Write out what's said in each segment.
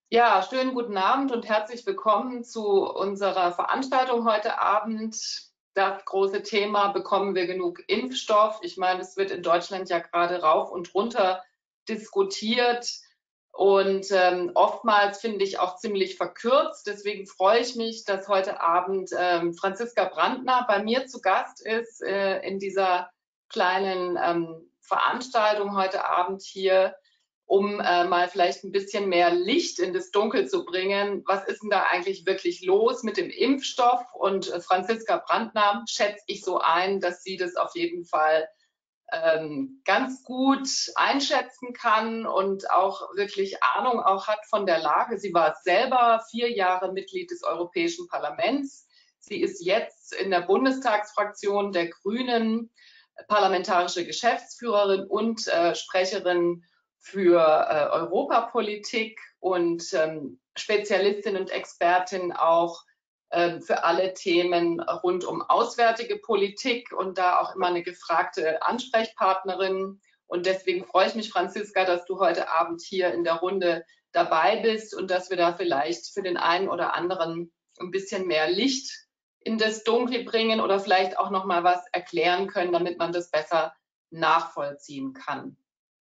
Ja, schönen guten Abend und herzlich willkommen zu unserer Veranstaltung heute Abend. Das große Thema: Bekommen wir genug Impfstoff? Ich meine, es wird in Deutschland ja gerade rauf und runter diskutiert und oftmals finde ich auch ziemlich verkürzt. Deswegen freue ich mich, dass heute Abend Franziska Brandner bei mir zu Gast ist in dieser kleinen Veranstaltung heute Abend hier, um mal vielleicht ein bisschen mehr Licht in das Dunkel zu bringen. Was ist denn da eigentlich wirklich los mit dem Impfstoff? Und Franziska Brandner schätze ich so ein, dass sie das auf jeden Fall ganz gut einschätzen kann und auch wirklich Ahnung auch hat von der Lage. Sie war selber 4 Jahre Mitglied des Europäischen Parlaments. Sie ist jetzt in der Bundestagsfraktion der Grünen parlamentarische Geschäftsführerin und Sprecherin für Europapolitik und Spezialistin und Expertin auch für alle Themen rund um auswärtige Politik und da auch immer eine gefragte Ansprechpartnerin. Und deswegen freue ich mich, Franziska, dass du heute Abend hier in der Runde dabei bist und dass wir da vielleicht für den einen oder anderen ein bisschen mehr Licht in das Dunkel bringen oder vielleicht auch noch mal was erklären können, damit man das besser nachvollziehen kann.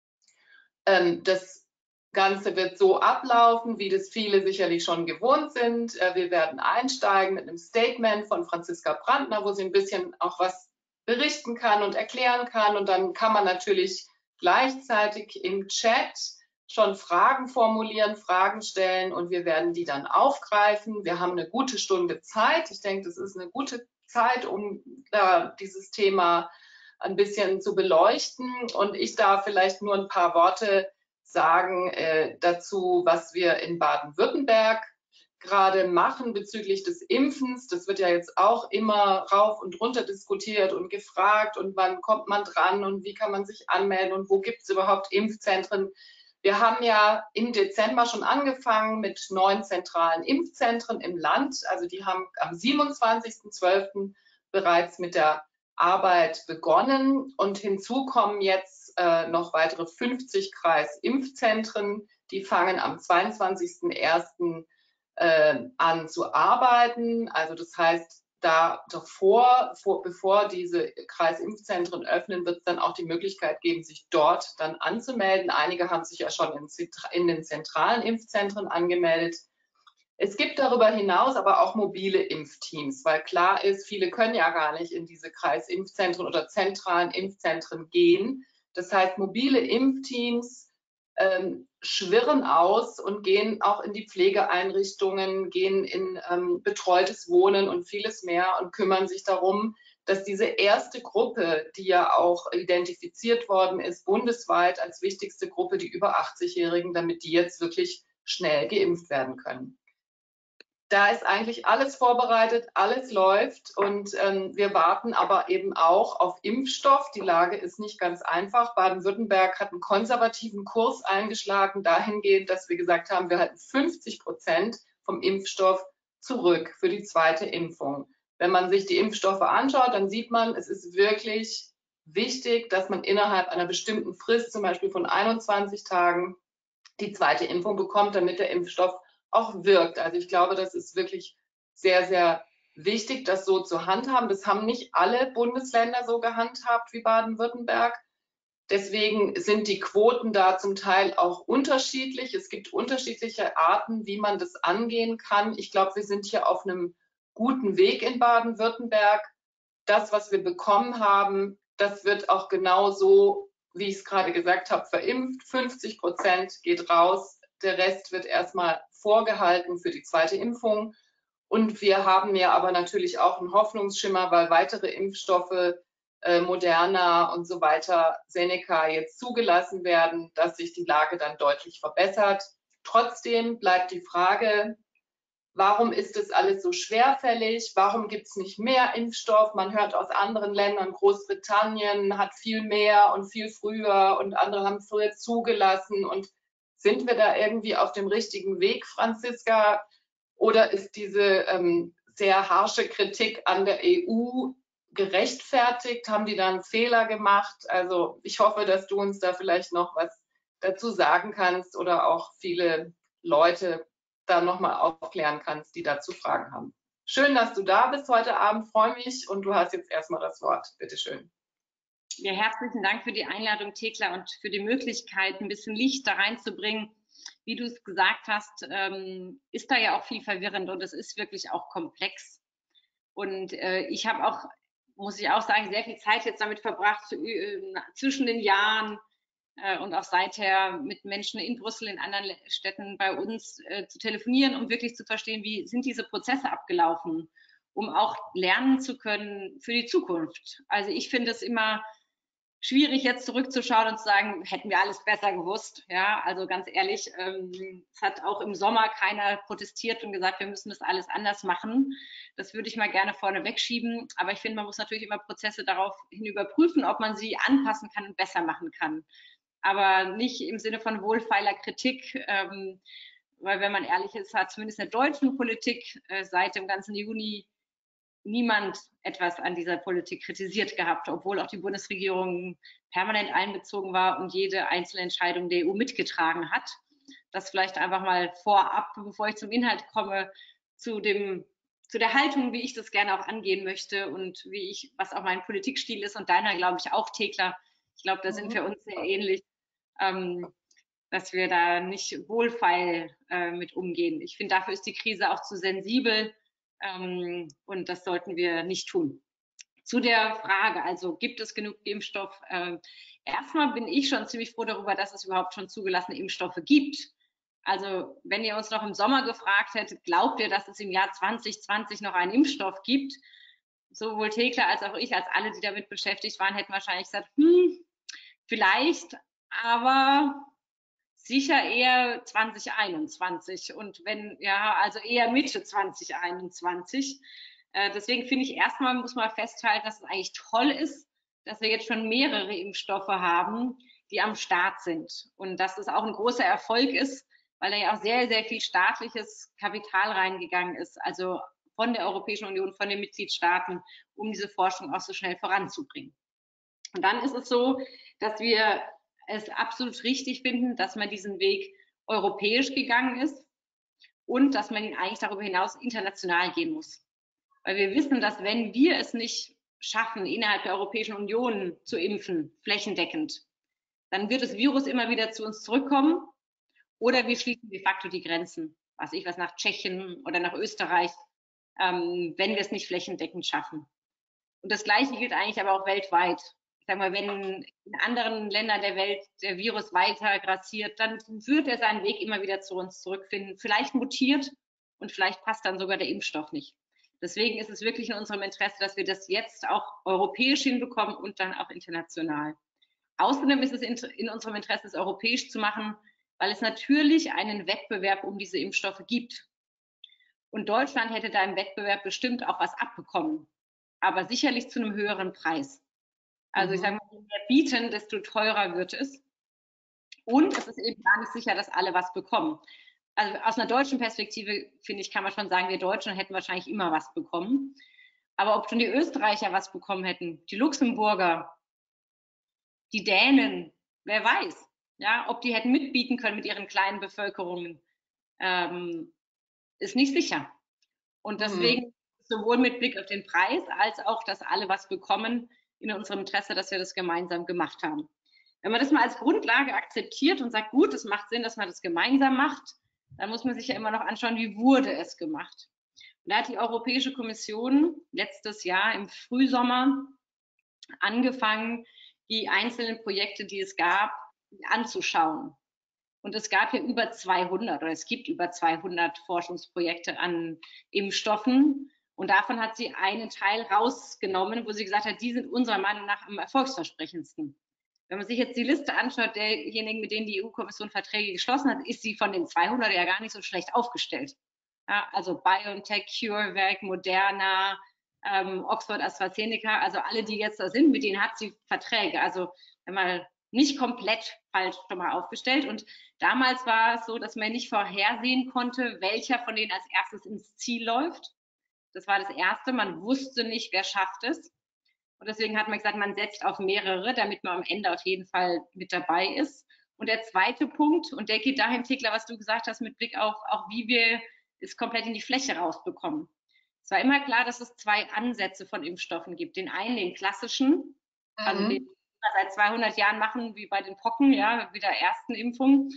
Das Ganze wird so ablaufen, wie das viele sicherlich schon gewohnt sind. Wir werden einsteigen mit einem Statement von Franziska Brandner, wo sie ein bisschen auch was berichten kann und erklären kann. Und dann kann man natürlich gleichzeitig im Chat schon Fragen formulieren, Fragen stellen und wir werden die dann aufgreifen. Wir haben eine gute Stunde Zeit. Ich denke, das ist eine gute Zeit, um dieses Thema ein bisschen zu beleuchten. Und ich darf vielleicht nur ein paar Worte sagen dazu, was wir in Baden-Württemberg gerade machen bezüglich des Impfens. Das wird ja jetzt auch immer rauf und runter diskutiert und gefragt und wann kommt man dran und wie kann man sich anmelden und wo gibt es überhaupt Impfzentren. Wir haben ja im Dezember schon angefangen mit 9 zentralen Impfzentren im Land. Also die haben am 27.12. bereits mit der Arbeit begonnen und hinzu kommen jetzt noch weitere 50 Kreisimpfzentren. Die fangen am 22.01. An zu arbeiten. Also das heißt, bevor diese Kreisimpfzentren öffnen, wird es dann auch die Möglichkeit geben, sich dort dann anzumelden. Einige haben sich ja schon in den zentralen Impfzentren angemeldet. Es gibt darüber hinaus aber auch mobile Impfteams, weil klar ist, viele können ja gar nicht in diese Kreisimpfzentren oder zentralen Impfzentren gehen. Das heißt, mobile Impfteams schwirren aus und gehen auch in die Pflegeeinrichtungen, gehen in betreutes Wohnen und vieles mehr und kümmern sich darum, dass diese erste Gruppe, die ja auch identifiziert worden ist, bundesweit als wichtigste Gruppe, die über 80-Jährigen, damit die jetzt wirklich schnell geimpft werden können. Da ist eigentlich alles vorbereitet, alles läuft und wir warten aber eben auch auf Impfstoff. Die Lage ist nicht ganz einfach. Baden-Württemberg hat einen konservativen Kurs eingeschlagen, dahingehend, dass wir gesagt haben, wir halten 50% vom Impfstoff zurück für die zweite Impfung. Wenn man sich die Impfstoffe anschaut, dann sieht man, es ist wirklich wichtig, dass man innerhalb einer bestimmten Frist, zum Beispiel von 21 Tagen, die zweite Impfung bekommt, damit der Impfstoff auch wirkt. Also ich glaube, das ist wirklich sehr, sehr wichtig, das so zu handhaben. Das haben nicht alle Bundesländer so gehandhabt wie Baden-Württemberg. Deswegen sind die Quoten da zum Teil auch unterschiedlich. Es gibt unterschiedliche Arten, wie man das angehen kann. Ich glaube, wir sind hier auf einem guten Weg in Baden-Württemberg. Das, was wir bekommen haben, das wird auch genau so, wie ich es gerade gesagt habe, verimpft. 50% geht raus, der Rest wird erstmal vorgehalten für die zweite Impfung. Und wir haben ja aber natürlich auch einen Hoffnungsschimmer, weil weitere Impfstoffe, Moderna und so weiter, Seneca jetzt zugelassen werden, dass sich die Lage dann deutlich verbessert. Trotzdem bleibt die Frage, warum ist das alles so schwerfällig? Warum gibt es nicht mehr Impfstoff? Man hört aus anderen Ländern, Großbritannien hat viel mehr und viel früher und andere haben es früher zugelassen. Und sind wir da irgendwie auf dem richtigen Weg, Franziska? Oder ist diese sehr harsche Kritik an der EU gerechtfertigt? Haben die da einen Fehler gemacht? Also ich hoffe, dass du uns da vielleicht noch was dazu sagen kannst oder auch viele Leute da nochmal aufklären kannst, die dazu Fragen haben. Schön, dass du da bist heute Abend, freue mich und du hast jetzt erstmal das Wort. Bitte schön. Ja, herzlichen Dank für die Einladung, Thekla, und für die Möglichkeit, ein bisschen Licht da reinzubringen. Wie du es gesagt hast, ist da ja auch viel verwirrend und es ist wirklich auch komplex. Und ich habe auch, muss ich auch sagen, sehr viel Zeit jetzt damit verbracht, zwischen den Jahren und auch seither mit Menschen in Brüssel, in anderen Städten bei uns zu telefonieren, um wirklich zu verstehen, wie sind diese Prozesse abgelaufen, um auch lernen zu können für die Zukunft. Also ich finde es immer schwierig, jetzt zurückzuschauen und zu sagen, hätten wir alles besser gewusst. Ja, also ganz ehrlich, es hat auch im Sommer keiner protestiert und gesagt, wir müssen das alles anders machen. Das würde ich mal gerne vorne wegschieben. Aber ich finde, man muss natürlich immer Prozesse daraufhin überprüfen, ob man sie anpassen kann und besser machen kann. Aber nicht im Sinne von wohlfeiler Kritik, weil wenn man ehrlich ist, hat zumindest in der deutschen Politik seit dem ganzen Juni niemand etwas an dieser Politik kritisiert gehabt, obwohl auch die Bundesregierung permanent einbezogen war und jede einzelne Entscheidung der EU mitgetragen hat. Das vielleicht einfach mal vorab, bevor ich zum Inhalt komme, zu der Haltung, wie ich das gerne auch angehen möchte und was auch mein Politikstil ist und deiner, glaube ich, auch, Thekla. Ich glaube, da sind wir uns sehr ähnlich, dass wir da nicht wohlfeil mit umgehen. Ich finde, dafür ist die Krise auch zu sensibel. Und das sollten wir nicht tun. Zu der Frage, also gibt es genug Impfstoff? Erstmal bin ich schon ziemlich froh darüber, dass es überhaupt schon zugelassene Impfstoffe gibt. Also wenn ihr uns noch im Sommer gefragt hättet, glaubt ihr, dass es im Jahr 2020 noch einen Impfstoff gibt? Sowohl Thekla als auch ich, als alle, die damit beschäftigt waren, hätten wahrscheinlich gesagt, vielleicht, aber sicher eher 2021 und wenn, ja, also eher Mitte 2021. Deswegen finde ich erstmal, muss man festhalten, dass es eigentlich toll ist, dass wir jetzt schon mehrere Impfstoffe haben, die am Start sind. Und dass es auch ein großer Erfolg ist, weil da ja auch sehr, sehr viel staatliches Kapital reingegangen ist, also von der Europäischen Union, von den Mitgliedstaaten, um diese Forschung auch so schnell voranzubringen. Und dann ist es so, dass wir es absolut richtig finden, dass man diesen Weg europäisch gegangen ist und dass man ihn eigentlich darüber hinaus international gehen muss. Weil wir wissen, dass wenn wir es nicht schaffen, innerhalb der Europäischen Union zu impfen, flächendeckend, dann wird das Virus immer wieder zu uns zurückkommen oder wir schließen de facto die Grenzen, was nach Tschechien oder nach Österreich, wenn wir es nicht flächendeckend schaffen. Und das Gleiche gilt eigentlich aber auch weltweit. Ich sage mal, wenn in anderen Ländern der Welt der Virus weiter grassiert, dann wird er seinen Weg immer wieder zu uns zurückfinden. Vielleicht mutiert und vielleicht passt dann sogar der Impfstoff nicht. Deswegen ist es wirklich in unserem Interesse, dass wir das jetzt auch europäisch hinbekommen und dann auch international. Außerdem ist es in unserem Interesse, es europäisch zu machen, weil es natürlich einen Wettbewerb um diese Impfstoffe gibt. Und Deutschland hätte da im Wettbewerb bestimmt auch was abbekommen, aber sicherlich zu einem höheren Preis. Also ich sage mal, je mehr bieten, desto teurer wird es. Und es ist eben gar nicht sicher, dass alle was bekommen. Also aus einer deutschen Perspektive, finde ich, kann man schon sagen, wir Deutschen hätten wahrscheinlich immer was bekommen. Aber ob schon die Österreicher was bekommen hätten, die Luxemburger, die Dänen, wer weiß, ja, ob die hätten mitbieten können mit ihren kleinen Bevölkerungen, ist nicht sicher. Und deswegen sowohl mit Blick auf den Preis als auch, dass alle was bekommen, in unserem Interesse, dass wir das gemeinsam gemacht haben. Wenn man das mal als Grundlage akzeptiert und sagt, gut, es macht Sinn, dass man das gemeinsam macht, dann muss man sich ja immer noch anschauen, wie wurde es gemacht. Und da hat die Europäische Kommission letztes Jahr im Frühsommer angefangen, die einzelnen Projekte, die es gab, anzuschauen. Und es gab ja über 200 oder es gibt über 200 Forschungsprojekte an Impfstoffen. Und davon hat sie einen Teil rausgenommen, wo sie gesagt hat, die sind unserer Meinung nach am erfolgsversprechendsten. Wenn man sich jetzt die Liste anschaut, derjenigen, mit denen die EU-Kommission Verträge geschlossen hat, ist sie von den 200 ja gar nicht so schlecht aufgestellt. Ja, also BioNTech, CureVac, Moderna, Oxford, AstraZeneca, also alle, die jetzt da sind, mit denen hat sie Verträge. Also wenn man nicht komplett falsch schon mal aufgestellt. Und damals war es so, dass man nicht vorhersehen konnte, welcher von denen als erstes ins Ziel läuft. Das war das Erste. Man wusste nicht, wer schafft es. Und deswegen hat man gesagt, man setzt auf mehrere, damit man am Ende auf jeden Fall mit dabei ist. Und der zweite Punkt, und der geht dahin, Thekla, was du gesagt hast, mit Blick auf auch wie wir es komplett in die Fläche rausbekommen. Es war immer klar, dass es zwei Ansätze von Impfstoffen gibt. Den einen, den klassischen, also den wir seit 200 Jahren machen, wie bei den Pocken, ja, wie der ersten Impfung.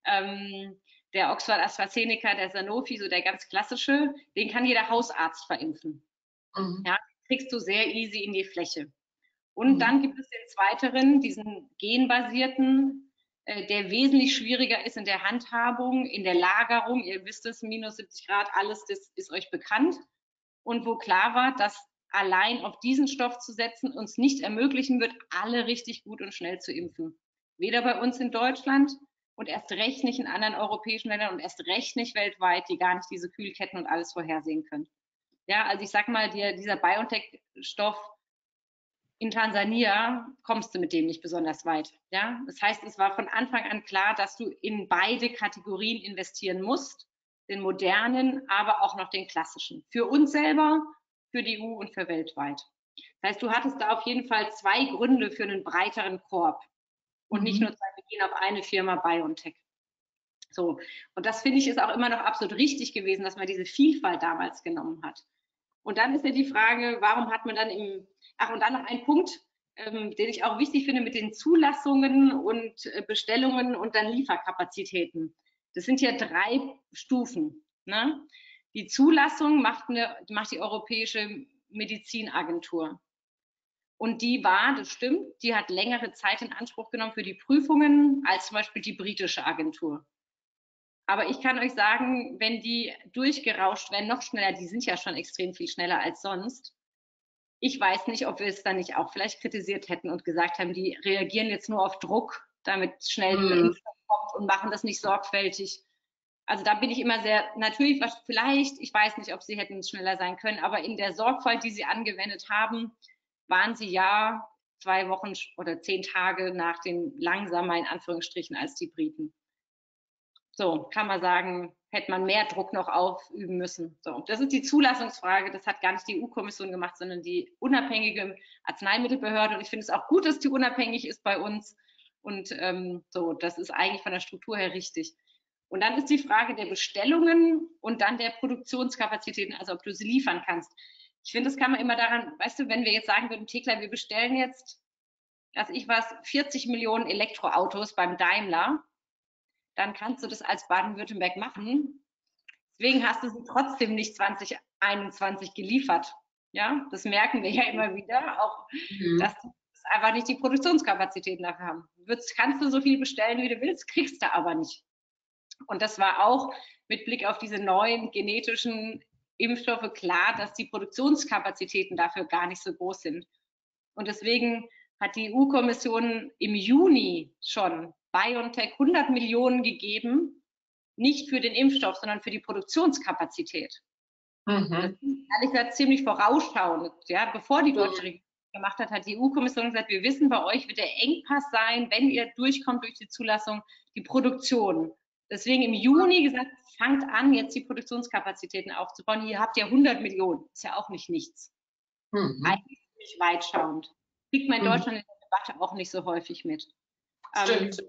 Der Oxford AstraZeneca, der Sanofi, so der ganz klassische, den kann jeder Hausarzt verimpfen. Ja, kriegst du sehr easy in die Fläche. Und dann gibt es den zweiteren, diesen genbasierten, der wesentlich schwieriger ist in der Handhabung, in der Lagerung. Ihr wisst es, minus 70 Grad, alles, das ist euch bekannt. Und wo klar war, dass allein auf diesen Stoff zu setzen uns nicht ermöglichen wird, alle richtig gut und schnell zu impfen. Weder bei uns in Deutschland und erst recht nicht in anderen europäischen Ländern und erst recht nicht weltweit, die gar nicht diese Kühlketten und alles vorhersehen können. Ja, also ich sag mal, dieser BioNTech-Stoff in Tansania kommst du mit dem nicht besonders weit. Ja? Das heißt, es war von Anfang an klar, dass du in beide Kategorien investieren musst, den modernen, aber auch noch den klassischen. Für uns selber, für die EU und für weltweit. Das heißt, du hattest da auf jeden Fall zwei Gründe für einen breiteren Korb und nicht nur sagen, wir gehen auf eine Firma BioNTech. So, und das finde ich ist auch immer noch absolut richtig gewesen, dass man diese Vielfalt damals genommen hat. Und dann ist ja die Frage, warum hat man dann und dann noch ein Punkt, den ich auch wichtig finde mit den Zulassungen und Bestellungen und dann Lieferkapazitäten. Das sind ja 3 Stufen. Ne? Die Zulassung macht die Europäische Medizinagentur. Und die das stimmt, die hat längere Zeit in Anspruch genommen für die Prüfungen als zum Beispiel die britische Agentur. Aber ich kann euch sagen, wenn die durchgerauscht werden, noch schneller, die sind ja schon extrem viel schneller als sonst. Ich weiß nicht, ob wir es dann nicht auch vielleicht kritisiert hätten und gesagt haben, die reagieren jetzt nur auf Druck, damit schnell ein Impfstoff kommt und machen das nicht sorgfältig. Also da bin ich immer sehr, natürlich, vielleicht, ich weiß nicht, ob sie hätten schneller sein können, aber in der Sorgfalt, die sie angewendet haben, waren sie ja 2 Wochen oder 10 Tage nach den langsamer, in Anführungsstrichen, als die Briten. So, kann man sagen, hätte man mehr Druck noch aufüben müssen. So, das ist die Zulassungsfrage. Das hat gar nicht die EU-Kommission gemacht, sondern die unabhängige Arzneimittelbehörde. Und ich finde es auch gut, dass die unabhängig ist bei uns. Und so, das ist eigentlich von der Struktur her richtig. Und dann ist die Frage der Bestellungen und dann der Produktionskapazitäten, also ob du sie liefern kannst. Ich finde, das kann man immer daran, weißt du, wenn wir jetzt sagen würden, Thekla, wir bestellen jetzt, 40 Millionen Elektroautos beim Daimler, dann kannst du das als Baden-Württemberg machen. Deswegen hast du sie trotzdem nicht 2021 geliefert. Ja, das merken wir ja immer wieder, auch, dass du einfach nicht die Produktionskapazitäten dafür haben. Kannst du so viel bestellen, wie du willst, kriegst du aber nicht. Und das war auch mit Blick auf diese neuen genetischen Impfstoffe klar, dass die Produktionskapazitäten dafür gar nicht so groß sind. Und deswegen hat die EU-Kommission im Juni schon BioNTech 100 Millionen gegeben, nicht für den Impfstoff, sondern für die Produktionskapazität. Das ist ehrlich gesagt ziemlich vorausschauend. Ja, bevor die deutsche Regierung gemacht hat, hat die EU-Kommission gesagt, wir wissen, bei euch wird der Engpass sein, wenn ihr durchkommt durch die Zulassung, die Produktion. Deswegen im Juni gesagt, fangt an, jetzt die Produktionskapazitäten aufzubauen. Hier habt ihr 100 Millionen. Ist ja auch nicht nichts. Eigentlich ziemlich weitschauend. Kriegt man in Deutschland in der Debatte auch nicht so häufig mit. Stimmt.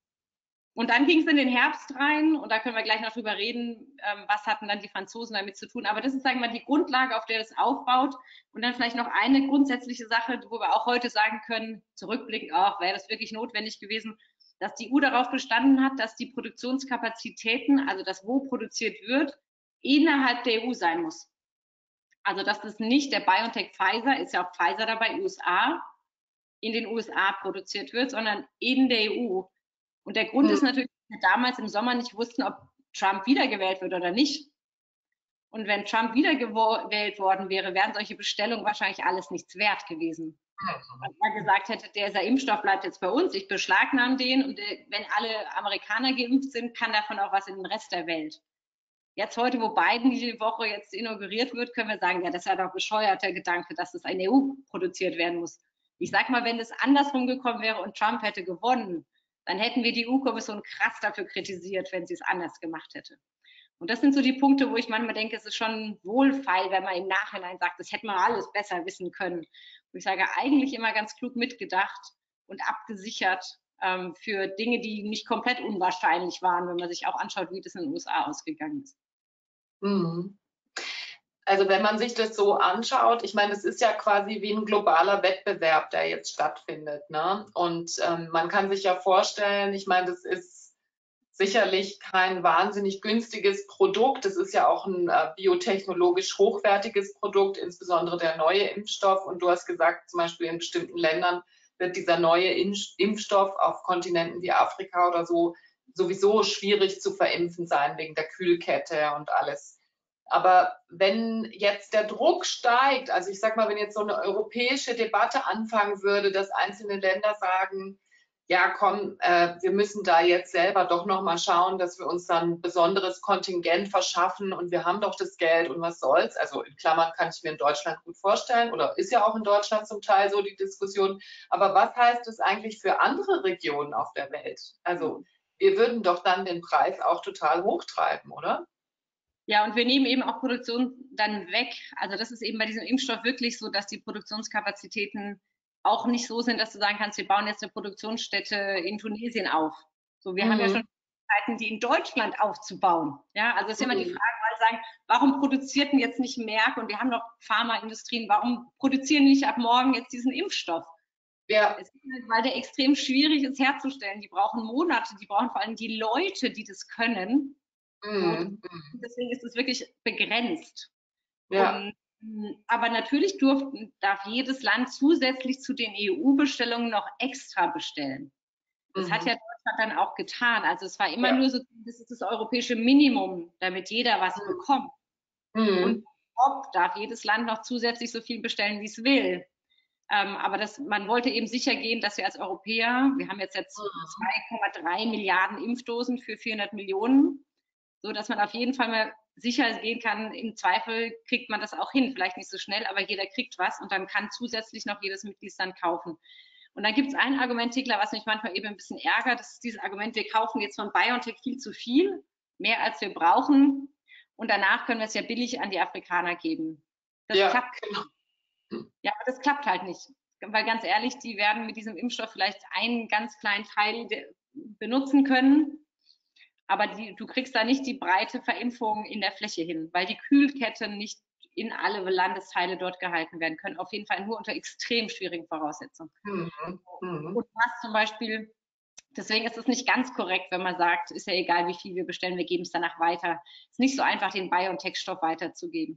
Und dann ging es in den Herbst rein und da können wir gleich noch drüber reden, was hatten dann die Franzosen damit zu tun. Aber das ist, sagen wir mal, die Grundlage, auf der das aufbaut. Und dann vielleicht noch eine grundsätzliche Sache, wo wir auch heute sagen können, zurückblickend auch, wäre das wirklich notwendig gewesen, dass die EU darauf bestanden hat, dass die Produktionskapazitäten, also das, wo produziert wird, innerhalb der EU sein muss. Also dass das nicht der BioNTech Pfizer, ist ja auch Pfizer dabei, USA, in den USA produziert wird, sondern in der EU. Und der Grund ist natürlich, dass wir damals im Sommer nicht wussten, ob Trump wiedergewählt wird oder nicht. Und wenn Trump wiedergewählt worden wäre, wären solche Bestellungen wahrscheinlich alles nichts wert gewesen. Wenn man gesagt hätte, dieser Impfstoff bleibt jetzt bei uns, ich beschlagnahme den und wenn alle Amerikaner geimpft sind, kann davon auch was in den Rest der Welt. Jetzt heute, wo Biden diese Woche jetzt inauguriert wird, können wir sagen, ja, das ist ja doch bescheuerter Gedanke, dass es in der EU produziert werden muss. Ich sag mal, wenn es andersrum gekommen wäre und Trump hätte gewonnen, dann hätten wir die EU-Kommission krass dafür kritisiert, wenn sie es anders gemacht hätte. Und das sind so die Punkte, wo ich manchmal denke, es ist schon wohlfeil, wenn man im Nachhinein sagt, das hätte man alles besser wissen können. Und ich sage, eigentlich immer ganz klug mitgedacht und abgesichert, für Dinge, die nicht komplett unwahrscheinlich waren, wenn man sich auch anschaut, wie das in den USA ausgegangen ist. Mhm. Also wenn man sich das so anschaut, ich meine, es ist ja quasi wie ein globaler Wettbewerb, der jetzt stattfindet, ne? Und man kann sich ja vorstellen, ich meine, das ist sicherlich kein wahnsinnig günstiges Produkt. Es ist ja auch ein biotechnologisch hochwertiges Produkt, insbesondere der neue Impfstoff. Und du hast gesagt, zum Beispiel in bestimmten Ländern wird dieser neue Impfstoff auf Kontinenten wie Afrika oder so sowieso schwierig zu verimpfen sein wegen der Kühlkette und alles. Aber wenn jetzt der Druck steigt, also ich sag mal, wenn jetzt so eine europäische Debatte anfangen würde, dass einzelne Länder sagen, ja komm, wir müssen da jetzt selber doch nochmal schauen, dass wir uns dann ein besonderes Kontingent verschaffen und wir haben doch das Geld und was soll's. Also in Klammern kann ich mir in Deutschland gut vorstellen oder ist ja auch in Deutschland zum Teil so die Diskussion. Aber was heißt das eigentlich für andere Regionen auf der Welt? Also wir würden doch dann den Preis auch total hochtreiben, oder? Ja, und wir nehmen eben auch Produktion dann weg. Also das ist eben bei diesem Impfstoff wirklich so, dass die Produktionskapazitäten auch nicht so sind, dass du sagen kannst, wir bauen jetzt eine Produktionsstätte in Tunesien auf. So, wir haben ja schon Zeiten, die in Deutschland aufzubauen. Ja, also es ist immer die Frage, weil sagen, warum produziert denn jetzt nicht Merck und wir haben doch Pharmaindustrien, warum produzieren die nicht ab morgen jetzt diesen Impfstoff? Ja. Es ist halt, weil der extrem schwierig ist herzustellen. Die brauchen Monate, die brauchen vor allem die Leute, die das können. Und deswegen ist es wirklich begrenzt. Ja. Aber natürlich darf jedes Land zusätzlich zu den EU-Bestellungen noch extra bestellen. Das hat ja Deutschland dann auch getan. Also es war immer nur so, das ist das europäische Minimum, damit jeder was bekommt. Und ob darf jedes Land noch zusätzlich so viel bestellen, wie es will. Aber man wollte eben sicher gehen, dass wir als Europäer, wir haben jetzt 2,3 Milliarden Impfdosen für 400 Millionen, so dass man auf jeden Fall mal sicher gehen kann, im Zweifel kriegt man das auch hin, vielleicht nicht so schnell, aber jeder kriegt was und dann kann zusätzlich noch jedes Mitgliedsland kaufen. Und dann gibt es ein Argument, Thekla, was mich manchmal eben ein bisschen ärgert, das ist dieses Argument, wir kaufen jetzt von BioNTech viel zu viel, mehr als wir brauchen und danach können wir es ja billig an die Afrikaner geben. Das klappt. Ja, aber das klappt halt nicht, weil ganz ehrlich, die werden mit diesem Impfstoff vielleicht einen ganz kleinen Teil benutzen können, aber du kriegst da nicht die breite Verimpfung in der Fläche hin, weil die Kühlketten nicht in alle Landesteile dort gehalten werden können. Auf jeden Fall nur unter extrem schwierigen Voraussetzungen. Und was zum Beispiel, deswegen ist es nicht ganz korrekt, wenn man sagt, ist ja egal, wie viel wir bestellen, wir geben es danach weiter. Es ist nicht so einfach, den BioNTech-Stoff weiterzugeben.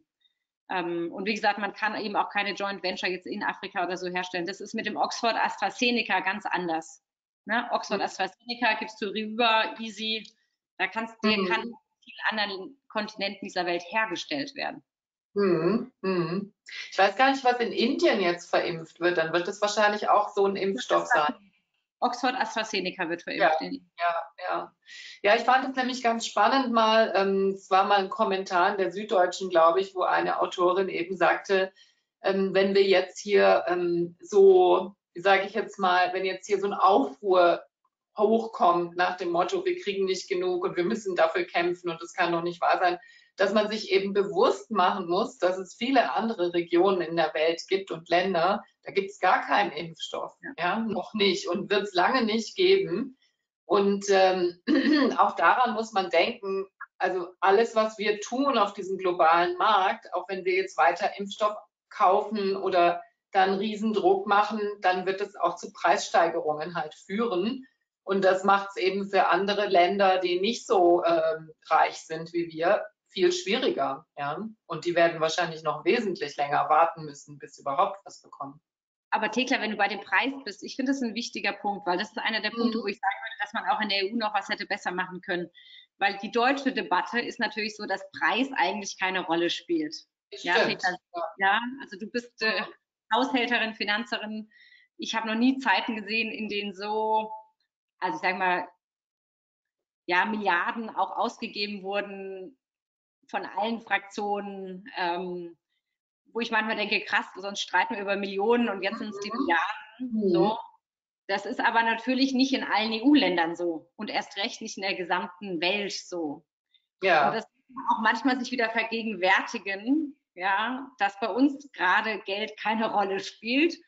Und wie gesagt, man kann eben auch keine Joint Venture jetzt in Afrika oder so herstellen. Das ist mit dem Oxford AstraZeneca ganz anders. Ne? Oxford AstraZeneca gibst du rüber, easy. Der kann in vielen anderen Kontinenten dieser Welt hergestellt werden. Ich weiß gar nicht, was in Indien jetzt verimpft wird. Dann wird es wahrscheinlich auch so ein Impfstoff sein. Oxford AstraZeneca wird verimpft. Ja, ich fand es nämlich ganz spannend mal, es war mal ein Kommentar in der Süddeutschen, glaube ich, wo eine Autorin eben sagte, wenn wir jetzt hier so, wie sage ich jetzt mal, wenn jetzt hier so ein Aufruhr hochkommt nach dem Motto, wir kriegen nicht genug und wir müssen dafür kämpfen und das kann doch nicht wahr sein, dass man sich eben bewusst machen muss, dass es viele andere Regionen in der Welt gibt und Länder, da gibt es gar keinen Impfstoff, ja, noch nicht und wird es lange nicht geben. Und auch daran muss man denken, also alles, was wir tun auf diesem globalen Markt, auch wenn wir jetzt weiter Impfstoff kaufen oder dann Riesendruck machen, dann wird es auch zu Preissteigerungen halt führen. Und das macht es eben für andere Länder, die nicht so reich sind wie wir, viel schwieriger. Ja? Und die werden wahrscheinlich noch wesentlich länger warten müssen, bis sie überhaupt was bekommen. Aber Thekla, wenn du bei dem Preis bist, ich finde das ein wichtiger Punkt, weil das ist einer der Punkte, wo ich sagen würde, dass man auch in der EU noch was hätte besser machen können. Weil die deutsche Debatte ist natürlich so, dass Preis eigentlich keine Rolle spielt. Ja, Thekla, ja, also du bist Haushälterin, Finanzerin. Ich habe noch nie Zeiten gesehen, in denen so, also ich sage mal, ja, Milliarden auch ausgegeben wurden von allen Fraktionen, wo ich manchmal denke, krass, sonst streiten wir über Millionen und jetzt sind es die Milliarden. So. Das ist aber natürlich nicht in allen EU-Ländern so und erst recht nicht in der gesamten Welt so. Ja. Und das kann man auch manchmal sich wieder vergegenwärtigen, ja, dass bei uns gerade Geld keine Rolle spielt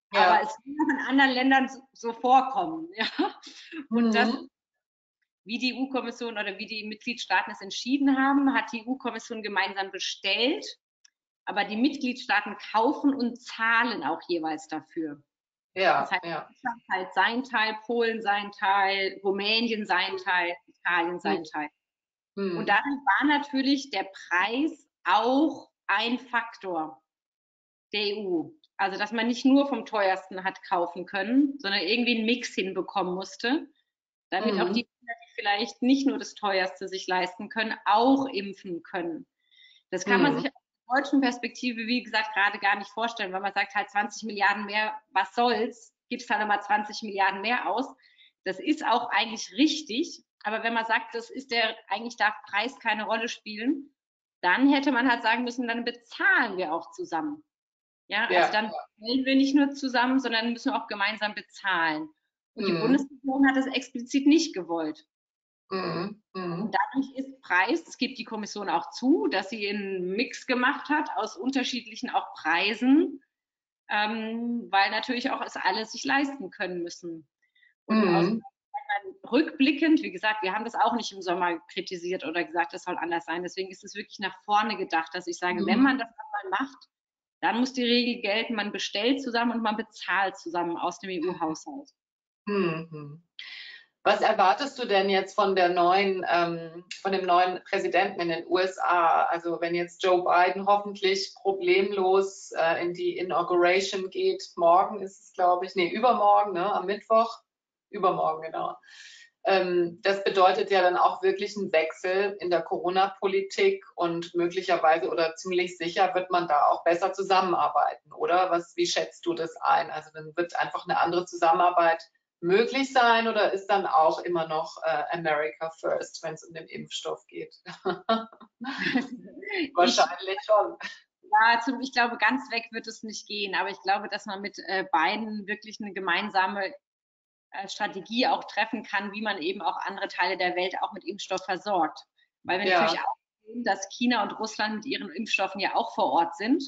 Aber es wird auch in anderen Ländern so vorkommen. Ja? Und das, wie die EU-Kommission oder wie die Mitgliedstaaten es entschieden haben, hat die EU-Kommission gemeinsam bestellt, aber die Mitgliedstaaten kaufen und zahlen auch jeweils dafür. Ja, das heißt, Deutschland halt sein Teil, Polen sein Teil, Rumänien sein Teil, Italien sein Teil. Und darin war natürlich der Preis auch ein Faktor der EU. Also, dass man nicht nur vom teuersten hat kaufen können, sondern irgendwie einen Mix hinbekommen musste, damit auch die Kinder, die vielleicht nicht nur das teuerste sich leisten können, auch impfen können. Das kann man sich aus der deutschen Perspektive, wie gesagt, gerade gar nicht vorstellen, weil man sagt halt 20 Milliarden mehr, was soll's, gibst halt nochmal 20 Milliarden mehr aus. Das ist auch eigentlich richtig, aber wenn man sagt, eigentlich darf Preis keine Rolle spielen, dann hätte man halt sagen müssen, dann bezahlen wir auch zusammen. Ja, also dann bezahlen wir nicht nur zusammen, sondern müssen wir auch gemeinsam bezahlen. Und die Bundesregierung hat das explizit nicht gewollt. Und dadurch ist Preis, es gibt die Kommission auch zu, dass sie einen Mix gemacht hat aus unterschiedlichen auch Preisen, weil natürlich auch es alle sich leisten können müssen. Und rückblickend, wie gesagt, wir haben das auch nicht im Sommer kritisiert oder gesagt, das soll anders sein. Deswegen ist es wirklich nach vorne gedacht, dass ich sage, wenn man das mal macht, dann muss die Regel gelten, man bestellt zusammen und man bezahlt zusammen aus dem EU-Haushalt. Was erwartest du denn jetzt von dem neuen Präsidenten in den USA? Also wenn jetzt Joe Biden hoffentlich problemlos in die Inauguration geht, morgen ist es, glaube ich, übermorgen, ne, am Mittwoch, übermorgen, genau. Das bedeutet ja dann auch wirklich einen Wechsel in der Corona-Politik und möglicherweise oder ziemlich sicher wird man da auch besser zusammenarbeiten, oder? Wie schätzt du das ein? Also dann wird einfach eine andere Zusammenarbeit möglich sein oder ist dann auch immer noch America First, wenn es um den Impfstoff geht? Wahrscheinlich schon. Ja, ich glaube, ganz weg wird es nicht gehen, aber ich glaube, dass man mit beiden wirklich eine gemeinsame Strategie auch treffen kann, wie man eben auch andere Teile der Welt auch mit Impfstoff versorgt. Weil wir natürlich auch sehen, dass China und Russland mit ihren Impfstoffen ja auch vor Ort sind,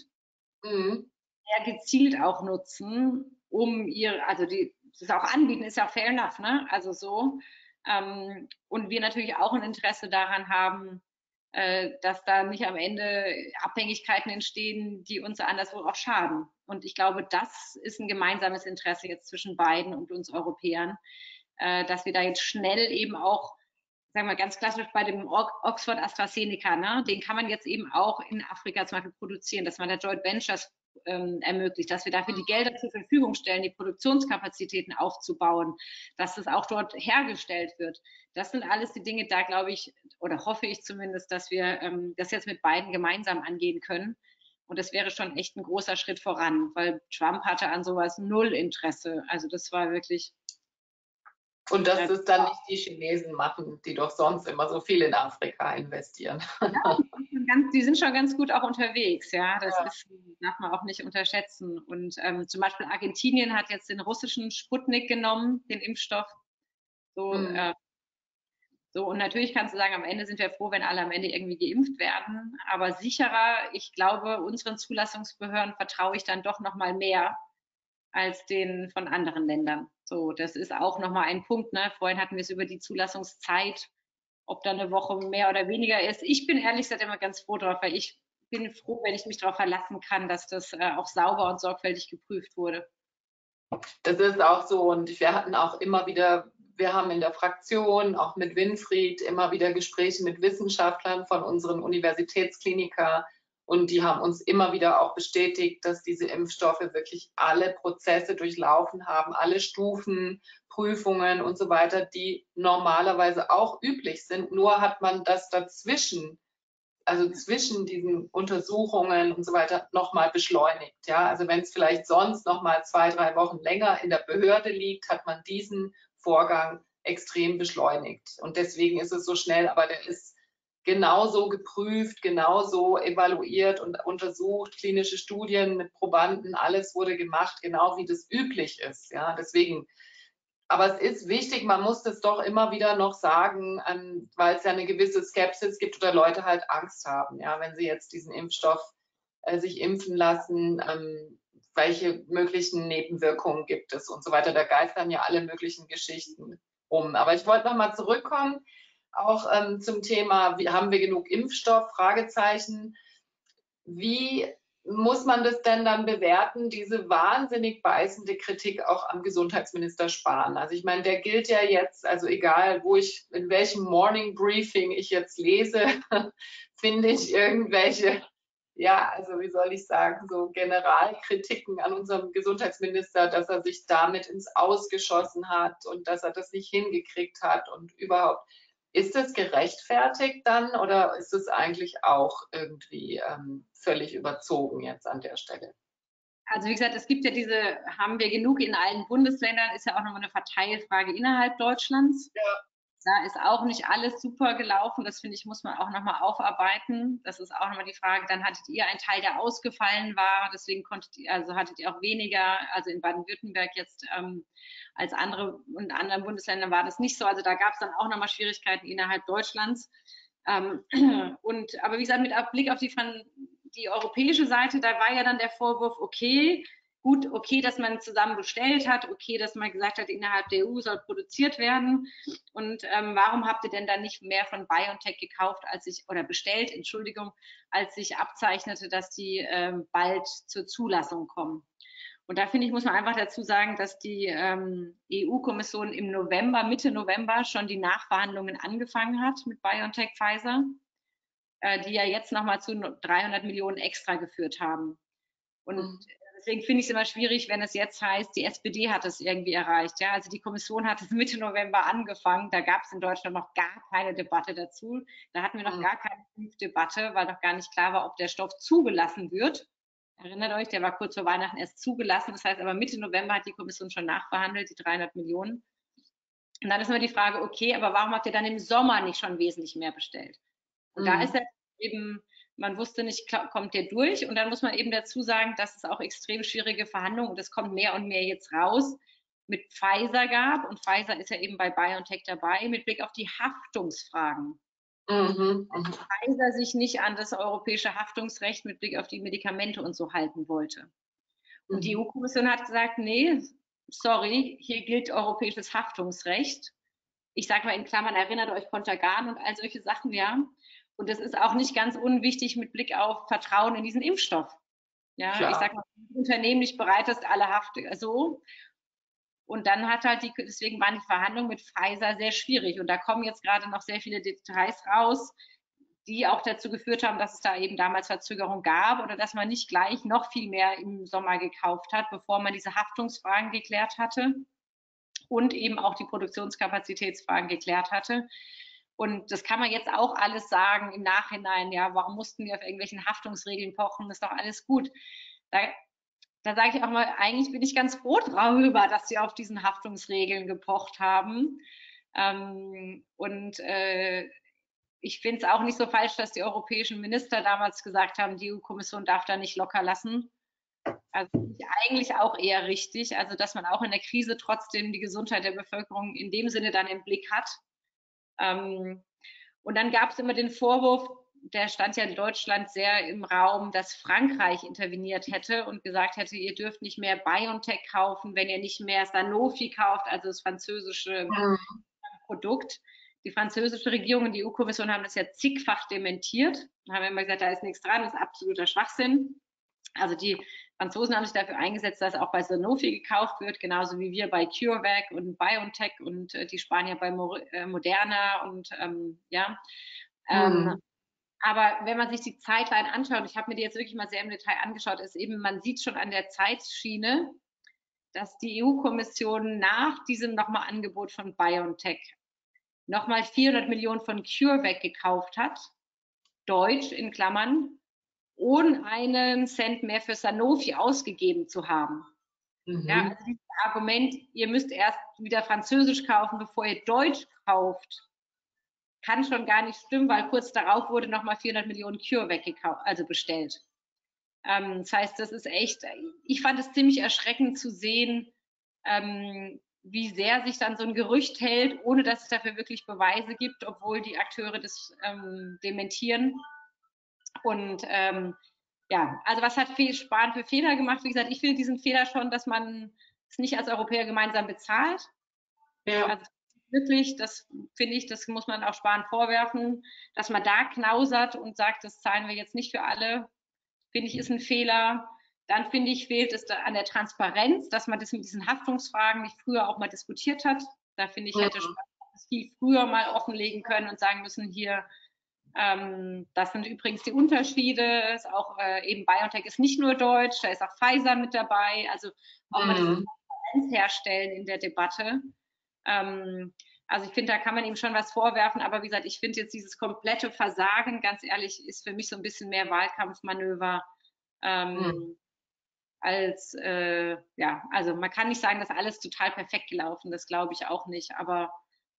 sehr gezielt auch nutzen, um das auch anbieten, ist ja auch fair enough, ne? Also so. Und wir natürlich auch ein Interesse daran haben, dass da nicht am Ende Abhängigkeiten entstehen, die uns anderswo auch schaden. Und ich glaube, das ist ein gemeinsames Interesse jetzt zwischen beiden und uns Europäern, dass wir da jetzt schnell eben auch, sagen wir ganz klassisch bei dem Oxford AstraZeneca, ne, den kann man jetzt eben auch in Afrika zum Beispiel produzieren, dass man da Joint Ventures ermöglicht, dass wir dafür die Gelder zur Verfügung stellen, die Produktionskapazitäten aufzubauen, dass das auch dort hergestellt wird. Das sind alles die Dinge, da glaube ich, oder hoffe ich zumindest, dass wir das jetzt mit beiden gemeinsam angehen können. Und das wäre schon echt ein großer Schritt voran, weil Trump hatte an sowas null Interesse. Also das war wirklich. Und dass es dann nicht die Chinesen machen, die doch sonst immer so viel in Afrika investieren. Ja, die sind schon ganz gut auch unterwegs, ja. Das darf man auch nicht unterschätzen. Und zum Beispiel Argentinien hat jetzt den russischen Sputnik genommen, den Impfstoff. So, und natürlich kannst du sagen, am Ende sind wir froh, wenn alle am Ende irgendwie geimpft werden. Aber sicherer, ich glaube, unseren Zulassungsbehörden vertraue ich dann doch noch mal mehr als den von anderen Ländern. So, das ist auch nochmal ein Punkt. Ne? Vorhin hatten wir es über die Zulassungszeit, ob da eine Woche mehr oder weniger ist. Ich bin ehrlich gesagt immer ganz froh drauf, weil ich bin froh, wenn ich mich darauf verlassen kann, dass das auch sauber und sorgfältig geprüft wurde. Das ist auch so und wir hatten auch immer wieder, wir haben in der Fraktion, auch mit Winfried, immer wieder Gespräche mit Wissenschaftlern von unseren Universitätskliniker und die haben uns immer wieder auch bestätigt, dass diese Impfstoffe wirklich alle Prozesse durchlaufen haben, alle Stufen, Prüfungen und so weiter, die normalerweise auch üblich sind. Nur hat man das dazwischen, also zwischen diesen Untersuchungen und so weiter, nochmal beschleunigt. Ja? Also wenn es vielleicht sonst nochmal 2, 3 Wochen länger in der Behörde liegt, hat man diesen Vorgang extrem beschleunigt. Und deswegen ist es so schnell, aber der ist genauso geprüft, genauso evaluiert und untersucht, klinische Studien mit Probanden, alles wurde gemacht, genau wie das üblich ist. Ja, deswegen, aber es ist wichtig, man muss das doch immer wieder noch sagen, weil es ja eine gewisse Skepsis gibt oder Leute halt Angst haben, ja, wenn sie jetzt diesen Impfstoff sich impfen lassen, welche möglichen Nebenwirkungen gibt es und so weiter. Da geistern ja alle möglichen Geschichten rum. Aber ich wollte nochmal zurückkommen, auch zum Thema, haben wir genug Impfstoff? Fragezeichen. Wie muss man das denn dann bewerten, diese wahnsinnig beißende Kritik auch am Gesundheitsminister Spahn? Also ich meine, der gilt ja jetzt, also egal, in welchem Morning Briefing ich jetzt lese, finde ich irgendwelche, ja, also wie soll ich sagen, so Generalkritiken an unserem Gesundheitsminister, dass er sich damit ins Ausgeschossen hat und dass er das nicht hingekriegt hat und überhaupt. Ist das gerechtfertigt dann oder ist es eigentlich auch irgendwie völlig überzogen jetzt an der Stelle? Also wie gesagt, es gibt ja haben wir genug in allen Bundesländern, ist ja auch nochmal eine Verteilfrage innerhalb Deutschlands. Ja. Da ist auch nicht alles super gelaufen. Das finde ich, muss man auch nochmal aufarbeiten. Das ist auch nochmal die Frage. Dann hattet ihr einen Teil, der ausgefallen war. Deswegen hattet ihr auch weniger. Also in Baden-Württemberg jetzt als in anderen Bundesländern war das nicht so. Also da gab es dann auch nochmal Schwierigkeiten innerhalb Deutschlands. Aber wie gesagt, mit Blick auf die europäische Seite, da war ja dann der Vorwurf, okay, gut, okay, dass man zusammen bestellt hat, okay, dass man gesagt hat, innerhalb der EU soll produziert werden. Und warum habt ihr denn dann nicht mehr von BioNTech gekauft, bestellt, Entschuldigung, als sich abzeichnete, dass die bald zur Zulassung kommen? Und da finde ich, muss man einfach dazu sagen, dass die EU-Kommission Mitte November schon die Nachverhandlungen angefangen hat mit BioNTech Pfizer, die ja jetzt nochmal zu 300 Millionen extra geführt haben. Und deswegen finde ich es immer schwierig, wenn es jetzt heißt, die SPD hat es irgendwie erreicht. Ja? Also die Kommission hat es Mitte November angefangen. Da gab es in Deutschland noch gar keine Debatte dazu. Da hatten wir noch gar keine Impfdebatte, weil noch gar nicht klar war, ob der Stoff zugelassen wird. Erinnert euch, der war kurz vor Weihnachten erst zugelassen. Das heißt aber Mitte November hat die Kommission schon nachverhandelt, die 300 Millionen. Und dann ist immer die Frage, okay, aber warum habt ihr dann im Sommer nicht schon wesentlich mehr bestellt? Und da ist ja eben, man wusste nicht, kommt der durch? Und dann muss man eben dazu sagen, dass es auch extrem schwierige Verhandlungen, und das kommt mehr und mehr jetzt raus, mit Pfizer gab. Und Pfizer ist ja eben bei BioNTech dabei, mit Blick auf die Haftungsfragen. Pfizer sich nicht an das europäische Haftungsrecht mit Blick auf die Medikamente und so halten wollte. Und die EU-Kommission hat gesagt, nee, sorry, hier gilt europäisches Haftungsrecht. Ich sage mal in Klammern, erinnert euch Contergan und all solche Sachen, ja. Und das ist auch nicht ganz unwichtig mit Blick auf Vertrauen in diesen Impfstoff. Ja, klar. Ich sage mal, wenn das Unternehmen nicht bereit ist, alle so. Und dann deswegen waren die Verhandlungen mit Pfizer sehr schwierig. Und da kommen jetzt gerade noch sehr viele Details raus, die auch dazu geführt haben, dass es da eben damals Verzögerung gab oder dass man nicht gleich noch viel mehr im Sommer gekauft hat, bevor man diese Haftungsfragen geklärt hatte und eben auch die Produktionskapazitätsfragen geklärt hatte. Und das kann man jetzt auch alles sagen im Nachhinein, ja, warum mussten wir auf irgendwelchen Haftungsregeln pochen, ist doch alles gut. Da sage ich auch mal, eigentlich bin ich ganz froh darüber, dass sie auf diesen Haftungsregeln gepocht haben. Ich finde es auch nicht so falsch, dass die europäischen Minister damals gesagt haben, die EU-Kommission darf da nicht locker lassen. Also eigentlich auch eher richtig, also dass man auch in der Krise trotzdem die Gesundheit der Bevölkerung in dem Sinne dann im Blick hat. Und dann gab es immer den Vorwurf, der stand ja in Deutschland sehr im Raum, dass Frankreich interveniert hätte und gesagt hätte, ihr dürft nicht mehr BioNTech kaufen, wenn ihr nicht mehr Sanofi kauft, also das französische Produkt. Die französische Regierung und die EU-Kommission haben das ja zigfach dementiert. Haben immer gesagt, da ist nichts dran, das ist absoluter Schwachsinn. Also die Franzosen haben sich dafür eingesetzt, dass auch bei Sanofi gekauft wird, genauso wie wir bei CureVac und BioNTech und die Spanier bei Moderna und aber wenn man sich die Zeitline anschaut, ich habe mir die jetzt wirklich mal sehr im Detail angeschaut, ist eben, man sieht schon an der Zeitschiene, dass die EU-Kommission nach diesem nochmal Angebot von BioNTech nochmal 400 Millionen von CureVac gekauft hat, Deutsch in Klammern, ohne einen Cent mehr für Sanofi ausgegeben zu haben. Ja, also dieses Argument, ihr müsst erst wieder Französisch kaufen, bevor ihr Deutsch kauft, kann schon gar nicht stimmen, weil kurz darauf wurde nochmal 400 Millionen CureVac bestellt. Das heißt, das ist echt, ich fand es ziemlich erschreckend zu sehen, wie sehr sich dann so ein Gerücht hält, ohne dass es dafür wirklich Beweise gibt, obwohl die Akteure das dementieren. Und ja, also was hat Spahn für Fehler gemacht? Wie gesagt, ich finde diesen Fehler schon, dass man es nicht als Europäer gemeinsam bezahlt. Ja. Also wirklich, das finde ich, das muss man auch Spahn vorwerfen, dass man da knausert und sagt, das zahlen wir jetzt nicht für alle, finde ich, ist ein Fehler. Dann finde ich, fehlt es an der Transparenz, dass man das mit diesen Haftungsfragen nicht früher auch mal diskutiert hat. Da finde ich, hätte Spahn das viel früher mal offenlegen können und sagen müssen, hier, das sind übrigens die Unterschiede. Ist auch eben BioNTech ist nicht nur deutsch, da ist auch Pfizer mit dabei. Also auch mal das Transparenz herstellen in der Debatte. Also ich finde, da kann man ihm schon was vorwerfen, aber wie gesagt, ich finde jetzt dieses komplette Versagen, ganz ehrlich, ist für mich so ein bisschen mehr Wahlkampfmanöver als, ja, also man kann nicht sagen, dass alles total perfekt gelaufen, das glaube ich auch nicht, aber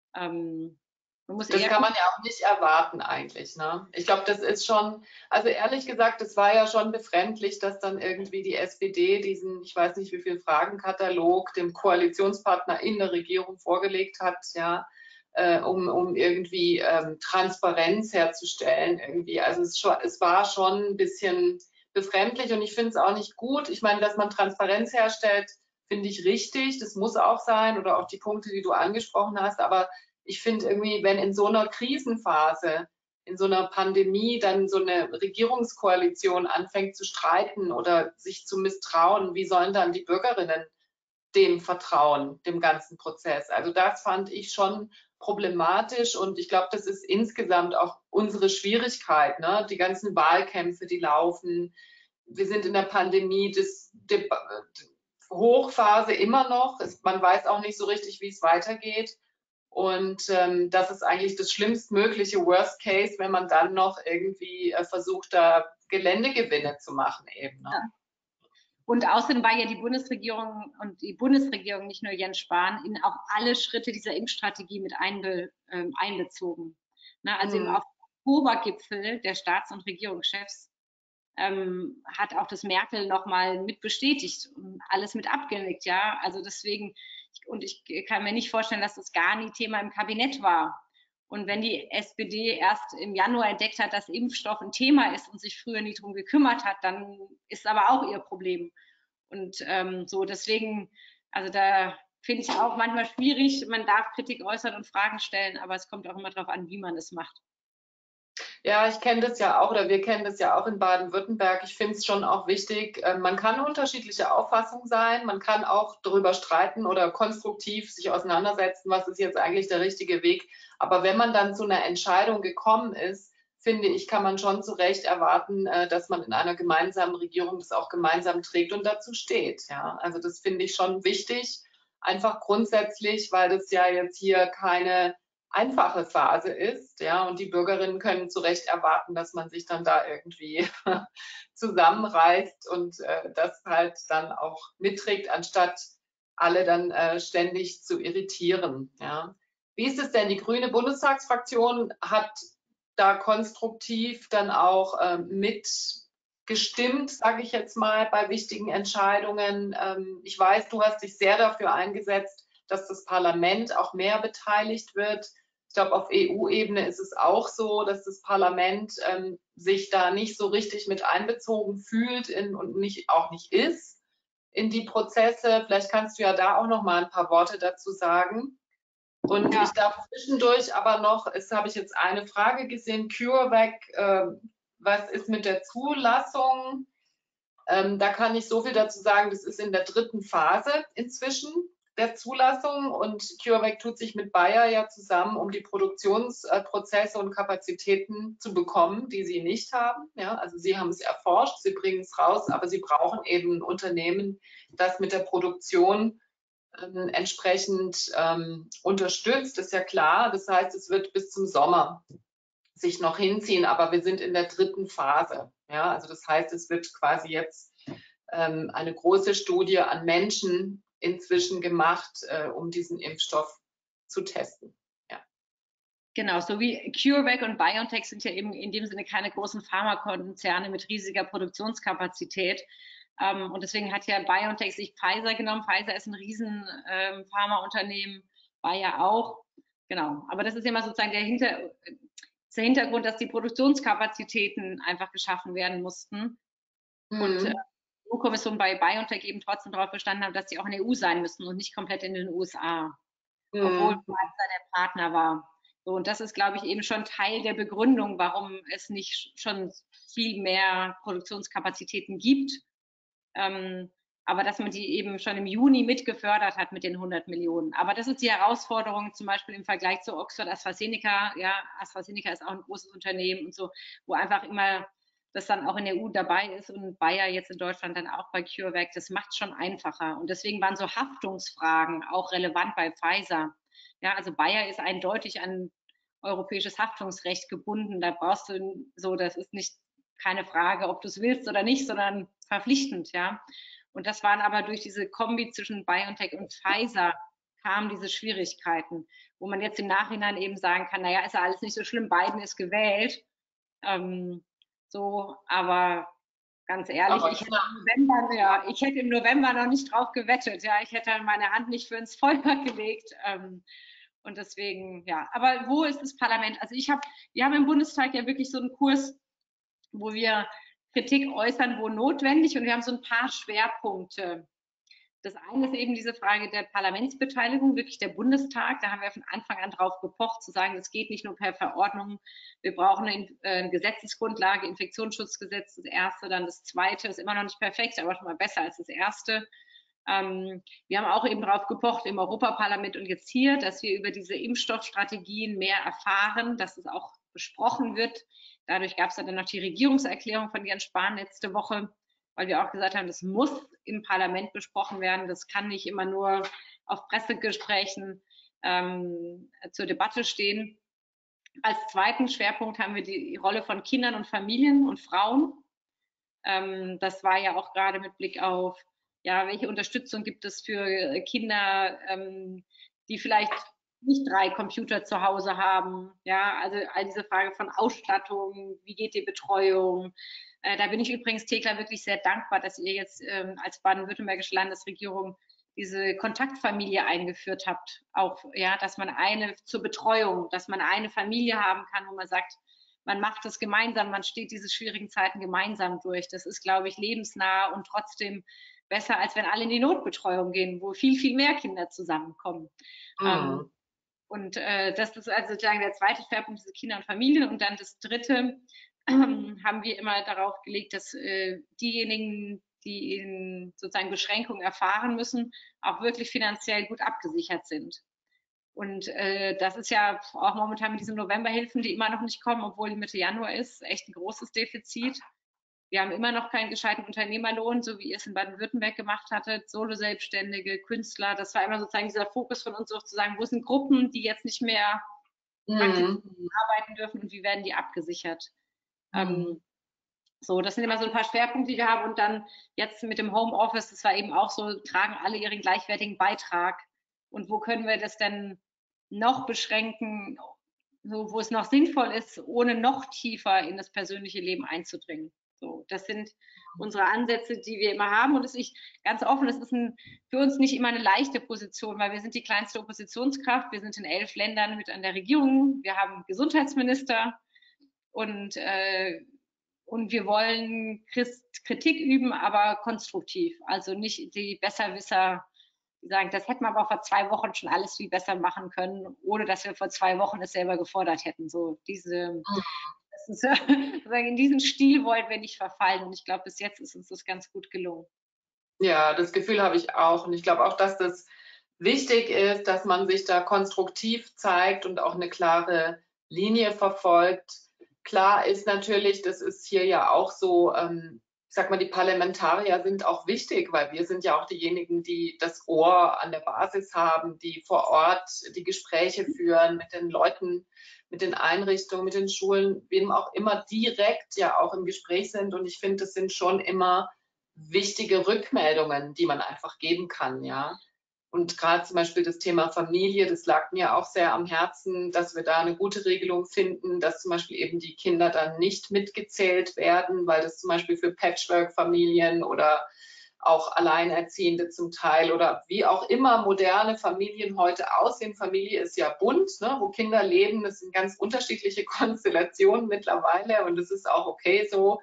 man muss das kann man ja auch nicht erwarten eigentlich, ne? Ich glaube, das ist schon, also ehrlich gesagt, es war ja schon befremdlich, dass dann irgendwie die SPD diesen, ich weiß nicht wie viel Fragenkatalog dem Koalitionspartner in der Regierung vorgelegt hat, ja, um irgendwie Transparenz herzustellen irgendwie. Also es war schon ein bisschen befremdlich und ich finde es auch nicht gut. Ich meine, dass man Transparenz herstellt, finde ich richtig. Das muss auch sein oder auch die Punkte, die du angesprochen hast, aber ich finde irgendwie, wenn in so einer Krisenphase, in so einer Pandemie dann so eine Regierungskoalition anfängt zu streiten oder sich zu misstrauen, wie sollen dann die Bürgerinnen dem vertrauen, dem ganzen Prozess? Also das fand ich schon problematisch und ich glaube, das ist insgesamt auch unsere Schwierigkeit, ne? Die ganzen Wahlkämpfe, die laufen. Wir sind in der Pandemie, die Hochphase immer noch. Man weiß auch nicht so richtig, wie es weitergeht. Und das ist eigentlich das schlimmstmögliche Worst Case, wenn man dann noch irgendwie versucht, da Geländegewinne zu machen eben. Ne? Ja. Und außerdem war ja die Bundesregierung nicht nur Jens Spahn in auch alle Schritte dieser Impfstrategie mit einbezogen. Na, also im Oktobergipfel der Staats- und Regierungschefs hat auch das Merkel nochmal mit bestätigt und alles mit abgenickt, ja. Also deswegen, und ich kann mir nicht vorstellen, dass das gar nie Thema im Kabinett war. Und wenn die SPD erst im Januar entdeckt hat, dass Impfstoff ein Thema ist und sich früher nie drum gekümmert hat, dann ist aber auch ihr Problem. Und so deswegen, also da finde ich auch manchmal schwierig. Man darf Kritik äußern und Fragen stellen, aber es kommt auch immer darauf an, wie man es macht. Ja, ich kenne das ja auch oder wir kennen das ja auch in Baden-Württemberg. Ich finde es schon auch wichtig. Man kann unterschiedlicher Auffassung sein. Man kann auch darüber streiten oder konstruktiv sich auseinandersetzen, was ist jetzt eigentlich der richtige Weg. Aber wenn man dann zu einer Entscheidung gekommen ist, finde ich, kann man schon zu Recht erwarten, dass man in einer gemeinsamen Regierung das auch gemeinsam trägt und dazu steht. Ja, also das finde ich schon wichtig. Einfach grundsätzlich, weil das ja jetzt hier keine einfache Phase ist, ja, und die Bürgerinnen können zu Recht erwarten, dass man sich dann da irgendwie zusammenreißt und das halt dann auch mitträgt, anstatt alle dann ständig zu irritieren, ja. Wie ist es denn? Die grüne Bundestagsfraktion hat da konstruktiv dann auch mitgestimmt, sage ich jetzt mal, bei wichtigen Entscheidungen. Ich weiß, du hast dich sehr dafür eingesetzt, dass das Parlament auch mehr beteiligt wird. Ich glaube, auf EU-Ebene ist es auch so, dass das Parlament sich da nicht so richtig mit einbezogen fühlt und auch nicht ist in die Prozesse. Vielleicht kannst du ja da auch noch mal ein paar Worte dazu sagen. Und ich darf zwischendurch aber noch, habe ich jetzt eine Frage gesehen, CureVac, was ist mit der Zulassung? Da kann ich so viel dazu sagen, das ist in der 3. Phase inzwischen der Zulassung und CureVac tut sich mit Bayer ja zusammen, um die Produktionsprozesse und Kapazitäten zu bekommen, die sie nicht haben. Ja, also sie haben es erforscht, sie bringen es raus, aber sie brauchen eben ein Unternehmen, das mit der Produktion entsprechend unterstützt, ist ja klar. Das heißt, es wird bis zum Sommer sich noch hinziehen, aber wir sind in der 3. Phase. Ja, also das heißt, es wird quasi jetzt eine große Studie an Menschen inzwischen gemacht, um diesen Impfstoff zu testen. Ja. Genau, so wie CureVac und BioNTech sind ja eben in dem Sinne keine großen Pharmakonzerne mit riesiger Produktionskapazität. Und deswegen hat ja BioNTech sich Pfizer genommen. Pfizer ist ein riesen Pharmaunternehmen, Bayer auch. Genau, aber das ist immer sozusagen der Hintergrund, dass die Produktionskapazitäten einfach geschaffen werden mussten. Und die EU-Kommission bei BioNTech eben trotzdem darauf bestanden hat, dass sie auch in der EU sein müssen und nicht komplett in den USA, obwohl Pfizer der Partner war. So, und das ist, glaube ich, eben schon Teil der Begründung, warum es nicht schon viel mehr Produktionskapazitäten gibt. Aber dass man die eben schon im Juni mitgefördert hat mit den 100 Millionen. Aber das ist die Herausforderung zum Beispiel im Vergleich zu Oxford AstraZeneca. Ja, AstraZeneca ist auch ein großes Unternehmen und so, wo einfach immer das dann auch in der EU dabei ist und Bayer jetzt in Deutschland dann auch bei CureVac. Das macht es schon einfacher. Und deswegen waren so Haftungsfragen auch relevant bei Pfizer. Ja, also Bayer ist eindeutig an europäisches Haftungsrecht gebunden. Da brauchst du so, das ist nicht keine Frage, ob du es willst oder nicht, sondern verpflichtend, ja. Und das waren aber durch diese Kombi zwischen BioNTech und Pfizer kamen diese Schwierigkeiten, wo man jetzt im Nachhinein eben sagen kann, naja, ist ja alles nicht so schlimm, Biden ist gewählt. So, aber ganz ehrlich, ich hätte im November noch nicht drauf gewettet. Ja, ich hätte meine Hand nicht für ins Feuer gelegt. Und deswegen, ja, aber wo ist das Parlament? Also wir haben im Bundestag ja wirklich so einen Kurs, wo wir Kritik äußern, wo notwendig, und wir haben so ein paar Schwerpunkte. Das eine ist eben diese Frage der Parlamentsbeteiligung, wirklich der Bundestag. Da haben wir von Anfang an drauf gepocht, zu sagen, das geht nicht nur per Verordnung. Wir brauchen eine Gesetzesgrundlage, Infektionsschutzgesetz, das erste, dann das zweite, ist immer noch nicht perfekt, aber schon mal besser als das erste. Wir haben auch eben darauf gepocht im Europaparlament und jetzt hier, dass wir über diese Impfstoffstrategien mehr erfahren, dass es auch besprochen wird. Dadurch gab es dann noch die Regierungserklärung von Jens Spahn letzte Woche, weil wir auch gesagt haben, das muss im Parlament besprochen werden. Das kann nicht immer nur auf Pressegesprächen zur Debatte stehen. Als zweiten Schwerpunkt haben wir die Rolle von Kindern und Familien und Frauen. Das war ja auch gerade mit Blick auf, ja, welche Unterstützung gibt es für Kinder, die vielleicht nicht 3 Computer zu Hause haben. Ja, also all diese Frage von Ausstattung, wie geht die Betreuung? Da bin ich übrigens, Thekla, wirklich sehr dankbar, dass ihr jetzt als baden-württembergische Landesregierung diese Kontaktfamilie eingeführt habt. Auch, ja, dass man zur Betreuung, dass man eine Familie haben kann, wo man sagt, man macht das gemeinsam, man steht diese schwierigen Zeiten gemeinsam durch. Das ist, glaube ich, lebensnah und trotzdem besser, als wenn alle in die Notbetreuung gehen, wo viel, viel mehr Kinder zusammenkommen. Und das ist also sozusagen der zweite Schwerpunkt, diese Kinder und Familien. Und dann das dritte haben wir immer darauf gelegt, dass diejenigen, die in sozusagen Beschränkungen erfahren müssen, auch wirklich finanziell gut abgesichert sind. Und das ist ja auch momentan mit diesen Novemberhilfen, die immer noch nicht kommen, obwohl die Mitte Januar ist, echt ein großes Defizit. Wir haben immer noch keinen gescheiten Unternehmerlohn, so wie ihr es in Baden-Württemberg gemacht hattet, Solo-Selbstständige, Künstler. Das war immer sozusagen dieser Fokus von uns, auch zu sagen, wo sind Gruppen, die jetzt nicht mehr arbeiten dürfen und wie werden die abgesichert? So, das sind immer so ein paar Schwerpunkte, die wir haben. Und dann jetzt mit dem Homeoffice, das war eben auch so, tragen alle ihren gleichwertigen Beitrag. Und wo können wir das denn noch beschränken, so, wo es noch sinnvoll ist, ohne noch tiefer in das persönliche Leben einzudringen? So, das sind unsere Ansätze, die wir immer haben. Und das ist ganz offen, das ist für uns nicht immer eine leichte Position, weil wir sind die kleinste Oppositionskraft. Wir sind in 11 Ländern mit an der Regierung. Wir haben einen Gesundheitsminister und wir wollen Kritik üben, aber konstruktiv. Also nicht die Besserwisser, die sagen, das hätten wir aber vor 2 Wochen schon alles viel besser machen können, ohne dass wir vor 2 Wochen es selber gefordert hätten. So in diesen Stil wollen wir nicht verfallen. Und ich glaube, bis jetzt ist uns das ganz gut gelungen. Ja, das Gefühl habe ich auch. Und ich glaube auch, dass das wichtig ist, dass man sich da konstruktiv zeigt und auch eine klare Linie verfolgt. Klar ist natürlich, das ist hier ja auch so, ich sag mal, die Parlamentarier sind auch wichtig, weil wir sind ja auch diejenigen, die das Ohr an der Basis haben, die vor Ort die Gespräche führen mit den Leuten, mit den Einrichtungen, mit den Schulen, wem auch immer direkt ja auch im Gespräch sind. Und ich finde, das sind schon immer wichtige Rückmeldungen, die man einfach geben kann, ja. Und gerade zum Beispiel das Thema Familie, das lag mir auch sehr am Herzen, dass wir da eine gute Regelung finden, dass zum Beispiel eben die Kinder dann nicht mitgezählt werden, weil das zum Beispiel für Patchwork-Familien oder auch Alleinerziehende zum Teil oder wie auch immer moderne Familien heute aussehen. Familie ist ja bunt, ne, wo Kinder leben. Das sind ganz unterschiedliche Konstellationen mittlerweile und das ist auch okay so.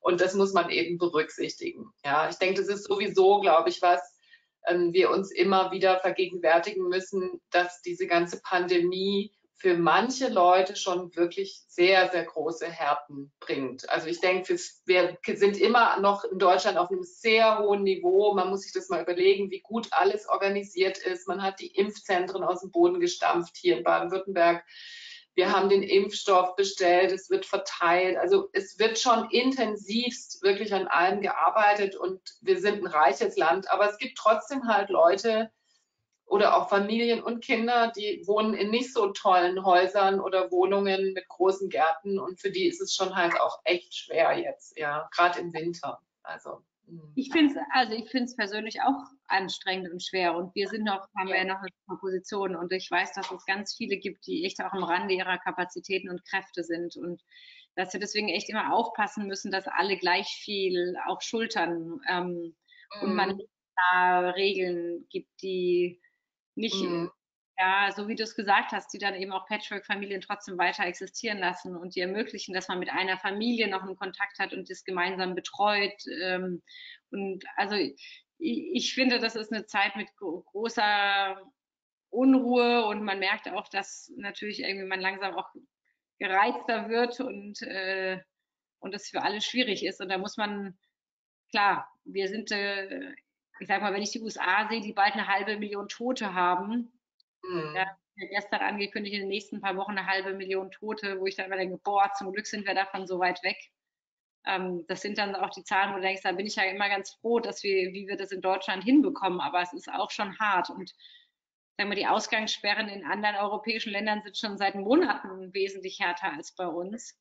Und das muss man eben berücksichtigen. Ja, ich denke, das ist sowieso, glaube ich, was wir uns immer wieder vergegenwärtigen müssen, dass diese ganze Pandemie für manche Leute schon wirklich sehr, sehr große Härten bringt. Also ich denke, wir sind immer noch in Deutschland auf einem sehr hohen Niveau. Man muss sich das mal überlegen, wie gut alles organisiert ist. Man hat die Impfzentren aus dem Boden gestampft hier in Baden-Württemberg. Wir haben den Impfstoff bestellt, es wird verteilt. Also es wird schon intensivst wirklich an allem gearbeitet und wir sind ein reiches Land. Aber es gibt trotzdem halt Leute oder auch Familien und Kinder, die wohnen in nicht so tollen Häusern oder Wohnungen mit großen Gärten und für die ist es schon halt auch echt schwer jetzt, ja, gerade im Winter. Also ich finde es persönlich auch anstrengend und schwer. Und wir haben ja noch eine Position. Und ich weiß, dass es ganz viele gibt, die echt auch am Rande ihrer Kapazitäten und Kräfte sind. Und dass wir deswegen echt immer aufpassen müssen, dass alle gleich viel auch schultern. Und man da Regeln gibt, die nicht, ja, so wie du es gesagt hast, die dann eben auch Patchwork-Familien trotzdem weiter existieren lassen und die ermöglichen, dass man mit einer Familie noch einen Kontakt hat und das gemeinsam betreut. Und also ich finde, das ist eine Zeit mit großer Unruhe und man merkt auch, dass natürlich irgendwie man langsam auch gereizter wird und es für alle schwierig ist. Und da muss man, klar, wir sind, ich sag mal, wenn ich die USA sehe, die bald 500.000 Tote haben, ja, gestern angekündigt, in den nächsten paar Wochen 500.000 Tote, wo ich dann immer denke, boah, zum Glück sind wir davon so weit weg. Das sind dann auch die Zahlen, wo du denkst, da bin ich ja immer ganz froh, wie wir das in Deutschland hinbekommen, aber es ist auch schon hart. Und sagen wir, die Ausgangssperren in anderen europäischen Ländern sind schon seit Monaten wesentlich härter als bei uns.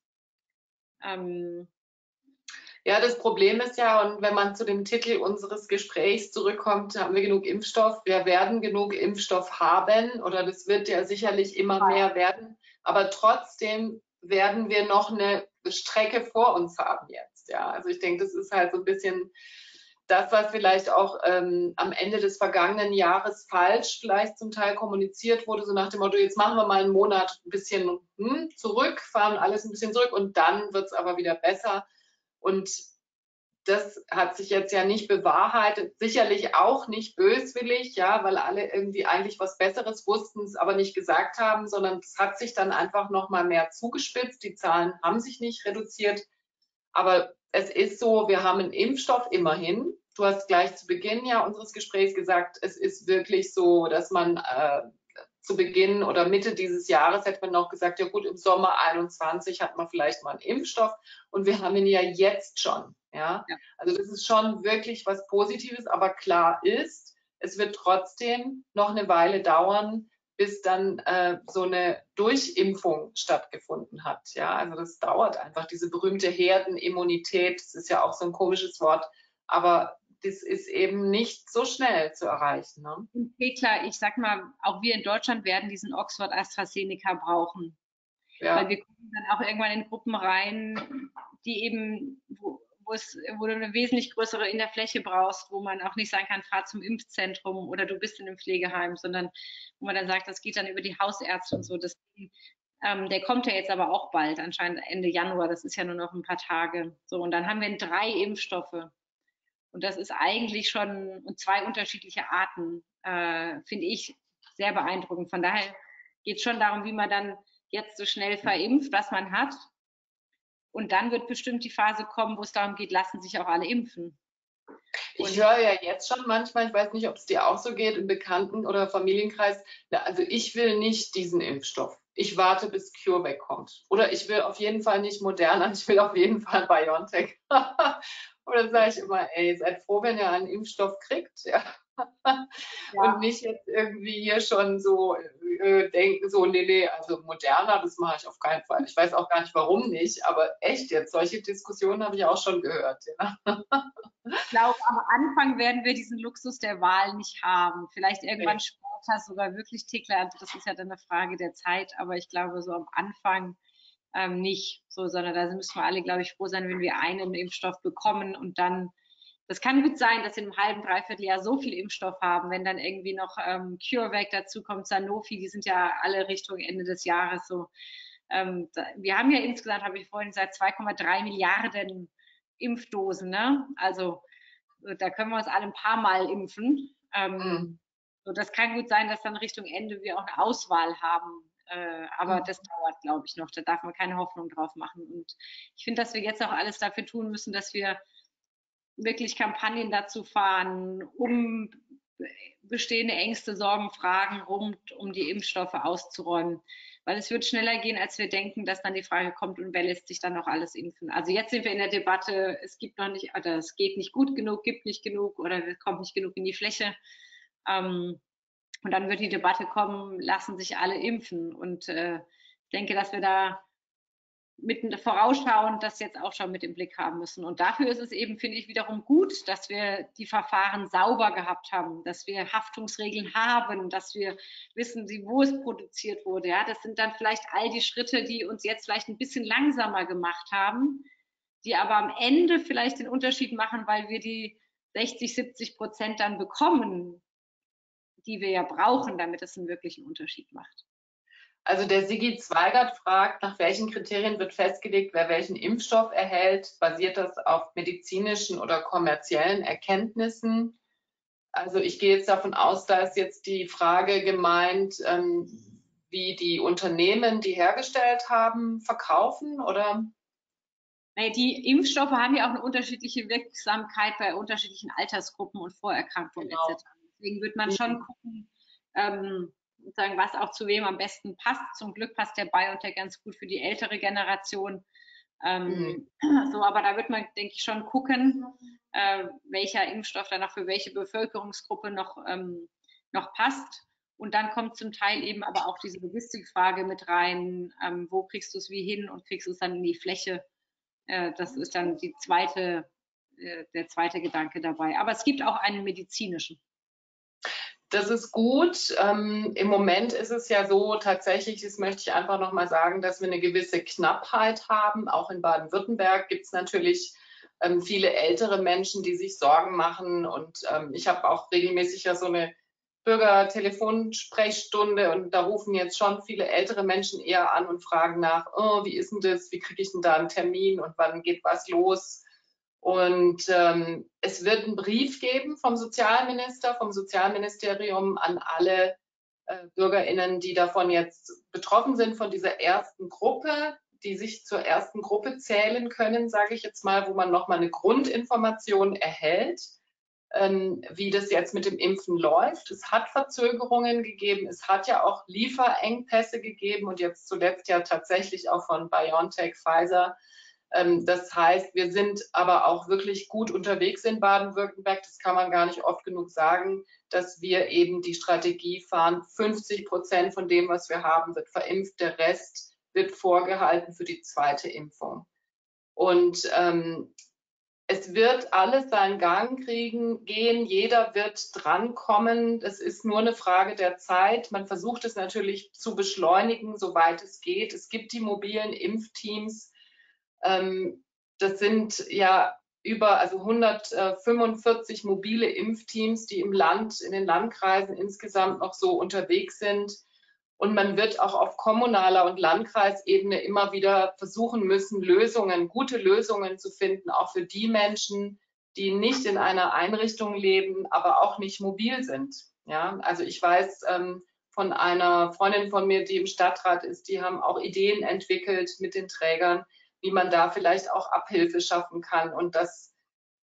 Ja, das Problem ist ja, und wenn man zu dem Titel unseres Gesprächs zurückkommt, haben wir genug Impfstoff. Wir werden genug Impfstoff haben oder das wird ja sicherlich immer mehr werden. Aber trotzdem werden wir noch eine Strecke vor uns haben jetzt. Ja, also ich denke, das ist halt so ein bisschen das, was vielleicht auch am Ende des vergangenen Jahres falsch vielleicht zum Teil kommuniziert wurde, so nach dem Motto, jetzt machen wir mal einen Monat ein bisschen zurück, fahren alles ein bisschen zurück und dann wird es aber wieder besser. Und das hat sich jetzt ja nicht bewahrheitet, sicherlich auch nicht böswillig, ja, weil alle irgendwie eigentlich was Besseres wussten, es aber nicht gesagt haben, sondern es hat sich dann einfach noch mal mehr zugespitzt. Die Zahlen haben sich nicht reduziert, aber es ist so, wir haben einen Impfstoff immerhin. Du hast gleich zu Beginn ja unseres Gesprächs gesagt, es ist wirklich so, dass man zu Beginn oder Mitte dieses Jahres hätte man noch gesagt, ja gut, im Sommer 21 hat man vielleicht mal einen Impfstoff und wir haben ihn ja jetzt schon. Ja? Also das ist schon wirklich was Positives, aber klar ist, es wird trotzdem noch eine Weile dauern, bis dann so eine Durchimpfung stattgefunden hat. Ja, also das dauert einfach, diese berühmte Herdenimmunität, das ist ja auch so ein komisches Wort, aber das ist eben nicht so schnell zu erreichen. Ne? Okay, klar, ich sag mal, auch wir in Deutschland werden diesen Oxford AstraZeneca brauchen. Ja. Weil wir kommen dann auch irgendwann in Gruppen rein, die eben, wo du eine wesentlich größere in der Fläche brauchst, wo man auch nicht sagen kann, fahr zum Impfzentrum oder du bist in einem Pflegeheim, sondern wo man dann sagt, das geht dann über die Hausärzte und so. Deswegen, der kommt ja jetzt aber auch bald, anscheinend Ende Januar, das ist ja nur noch ein paar Tage. So, und dann haben wir 3 Impfstoffe. Und das ist eigentlich schon 2 unterschiedliche Arten, finde ich sehr beeindruckend. Von daher geht es schon darum, wie man dann jetzt so schnell verimpft, was man hat. Und dann wird bestimmt die Phase kommen, wo es darum geht, lassen sich auch alle impfen. Ich höre ja jetzt schon manchmal, ich weiß nicht, ob es dir auch so geht, im Bekannten- oder Familienkreis, also ich will nicht diesen Impfstoff. Ich warte, bis CureVac kommt. Oder ich will auf jeden Fall nicht Moderna, ich will auf jeden Fall BioNTech. Oder sage ich immer, ey, seid froh, wenn ihr einen Impfstoff kriegt. Ja. Ja. Und nicht jetzt irgendwie hier schon so denken, so, nee, also Moderna, das mache ich auf keinen Fall. Ich weiß auch gar nicht, warum nicht, aber echt jetzt, solche Diskussionen habe ich auch schon gehört. Ja. Ich glaube, am Anfang werden wir diesen Luxus der Wahl nicht haben. Vielleicht irgendwann später sogar wirklich Thekla, das ist ja dann eine Frage der Zeit, aber ich glaube, so am Anfang nicht so, sondern da müssen wir alle, glaube ich, froh sein, wenn wir einen Impfstoff bekommen und dann, das kann gut sein, dass in einem halben, dreiviertel Jahr so viel Impfstoff haben, wenn dann irgendwie noch CureVac dazu kommt, Sanofi, die sind ja alle Richtung Ende des Jahres so. Wir haben ja insgesamt, habe ich vorhin gesagt, 2,3 Milliarden Impfdosen, ne? Also da können wir uns alle ein paar Mal impfen. So, das kann gut sein, dass dann Richtung Ende wir auch eine Auswahl haben. Aber das dauert, glaube ich, noch. Da darf man keine Hoffnung drauf machen. Und ich finde, dass wir jetzt auch alles dafür tun müssen, dass wir wirklich Kampagnen dazu fahren, um bestehende Ängste, Sorgen, Fragen rund um die Impfstoffe auszuräumen. Weil es wird schneller gehen, als wir denken, dass dann die Frage kommt, und wer lässt sich dann noch alles impfen? Also jetzt sind wir in der Debatte, es gibt noch nicht, oder es geht nicht gut genug, gibt nicht genug oder es kommt nicht genug in die Fläche. Und dann wird die Debatte kommen, lassen sich alle impfen. Und ich denke, dass wir da vorausschauend das jetzt auch schon mit im Blick haben müssen. Und dafür ist es eben, finde ich, wiederum gut, dass wir die Verfahren sauber gehabt haben, dass wir Haftungsregeln haben, dass wir wissen, wo es produziert wurde. Ja, das sind dann vielleicht all die Schritte, die uns jetzt vielleicht ein bisschen langsamer gemacht haben, die aber am Ende vielleicht den Unterschied machen, weil wir die 60-70% dann bekommen, die wir ja brauchen, damit es einen wirklichen Unterschied macht. Also der Sigi Zweigert fragt, nach welchen Kriterien wird festgelegt, wer welchen Impfstoff erhält? Basiert das auf medizinischen oder kommerziellen Erkenntnissen? Also ich gehe jetzt davon aus, da ist jetzt die Frage gemeint, wie die Unternehmen, die hergestellt haben, verkaufen, oder? Die Impfstoffe haben ja auch eine unterschiedliche Wirksamkeit bei unterschiedlichen Altersgruppen und Vorerkrankungen etc. Deswegen wird man schon gucken, sagen, was auch zu wem am besten passt. Zum Glück passt der BioNTech ganz gut für die ältere Generation. So, aber da wird man, denke ich, schon gucken, welcher Impfstoff dann auch für welche Bevölkerungsgruppe noch passt. Und dann kommt zum Teil eben aber auch diese Logistikfrage mit rein, wo kriegst du es wie hin und kriegst du es dann in die Fläche. Das ist dann der zweite Gedanke dabei. Aber es gibt auch einen medizinischen. Das ist gut. Im Moment ist es ja so, tatsächlich, das möchte ich einfach nochmal sagen, dass wir eine gewisse Knappheit haben. Auch in Baden-Württemberg gibt es natürlich viele ältere Menschen, die sich Sorgen machen. Und ich habe auch regelmäßig ja so eine Bürgertelefonsprechstunde, und da rufen jetzt schon viele ältere Menschen eher an und fragen nach, oh, wie ist denn das, wie kriege ich denn da einen Termin und wann geht was los? Und es wird einen Brief geben vom Sozialminister, vom Sozialministerium an alle BürgerInnen, die davon jetzt betroffen sind, von dieser ersten Gruppe, die sich zur ersten Gruppe zählen können, sage ich jetzt mal, wo man nochmal eine Grundinformation erhält, wie das jetzt mit dem Impfen läuft. Es hat Verzögerungen gegeben, es hat ja auch Lieferengpässe gegeben und jetzt zuletzt ja tatsächlich auch von BioNTech, Pfizer. Das heißt, wir sind aber auch wirklich gut unterwegs in Baden-Württemberg. Das kann man gar nicht oft genug sagen, dass wir eben die Strategie fahren, 50% von dem, was wir haben, wird verimpft, der Rest wird vorgehalten für die zweite Impfung. Und es wird alles seinen Gang gehen, jeder wird drankommen. Es ist nur eine Frage der Zeit. Man versucht es natürlich zu beschleunigen, soweit es geht. Es gibt die mobilen Impfteams. Das sind ja über 145 mobile Impfteams, die im Land, in den Landkreisen insgesamt noch so unterwegs sind. Und man wird auch auf kommunaler und Landkreisebene immer wieder versuchen müssen, gute Lösungen zu finden, auch für die Menschen, die nicht in einer Einrichtung leben, aber auch nicht mobil sind. Ja, also ich weiß von einer Freundin von mir, die im Stadtrat ist, die haben auch Ideen entwickelt mit den Trägern, wie man da vielleicht auch Abhilfe schaffen kann und das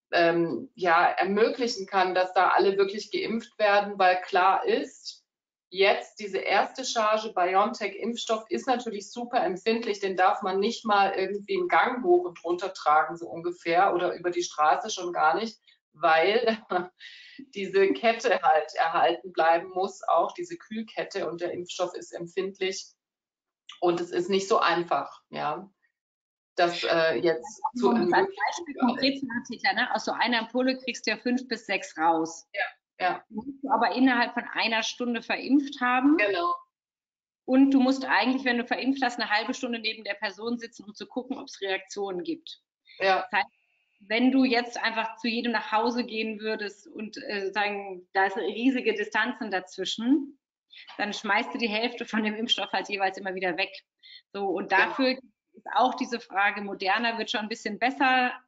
ermöglichen kann, dass da alle wirklich geimpft werden, weil klar ist, jetzt diese erste Charge BioNTech-Impfstoff ist natürlich super empfindlich, den darf man nicht mal irgendwie einen Gang hoch und runter tragen, so ungefähr, oder über die Straße schon gar nicht, weil diese Kette halt erhalten bleiben muss, auch diese Kühlkette, und der Impfstoff ist empfindlich und es ist nicht so einfach, ja. Das jetzt zu als Beispiel konkret zum Artikel, ne? Aus so einer Ampulle kriegst du ja 5 bis 6 raus. Ja. Du musst du aber innerhalb von einer Stunde verimpft haben. Genau. Und du musst eigentlich, wenn du verimpft hast, eine halbe Stunde neben der Person sitzen, um zu gucken, ob es Reaktionen gibt. Ja. Das heißt, wenn du jetzt einfach zu jedem nach Hause gehen würdest und sagen, da ist riesige Distanzen dazwischen, dann schmeißt du die Hälfte von dem Impfstoff halt jeweils immer wieder weg. So, und dafür ist auch diese Frage, Moderna wird schon ein bisschen besser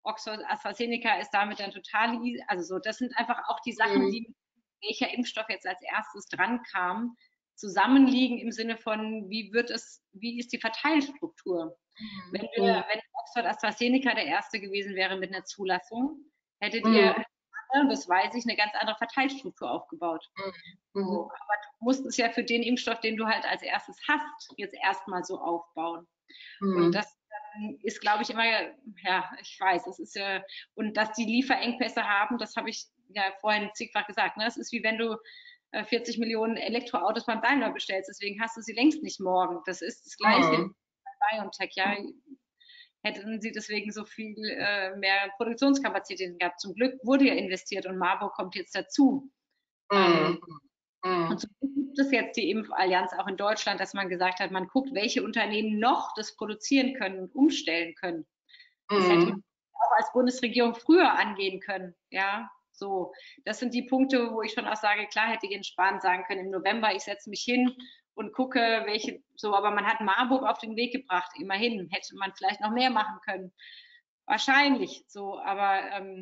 Oxford AstraZeneca ist damit dann total, also so, das sind einfach auch die Sachen, die, welcher Impfstoff jetzt als erstes dran kam, zusammenliegen im Sinne von, wie ist die Verteilstruktur? Wenn Oxford AstraZeneca der erste gewesen wäre mit einer Zulassung, hättet ihr, das weiß ich, eine ganz andere Verteilstruktur aufgebaut. So, aber du musst es ja für den Impfstoff, den du halt als erstes hast, jetzt erstmal so aufbauen. Und das ist, glaube ich, immer, ja, ich weiß, das ist ja, und dass die Lieferengpässe haben, das habe ich ja vorhin zigfach gesagt, ne? Das ist wie wenn du 40 Millionen Elektroautos beim Daimler bestellst, deswegen hast du sie längst nicht morgen. Das ist das Gleiche bei BioNTech, ja. Hätten sie deswegen so viel mehr Produktionskapazitäten gehabt. Zum Glück wurde ja investiert und Marburg kommt jetzt dazu. Und so gibt es jetzt die Impfallianz auch in Deutschland, dass man gesagt hat, man guckt, welche Unternehmen noch das produzieren können und umstellen können. Das hätte man auch als Bundesregierung früher angehen können. Ja, so. Das sind die Punkte, wo ich schon auch sage, klar hätte Jens Spahn sagen können, im November, ich setze mich hin und gucke, welche, so, aber man hat Marburg auf den Weg gebracht, immerhin. Hätte man vielleicht noch mehr machen können. Wahrscheinlich so, aber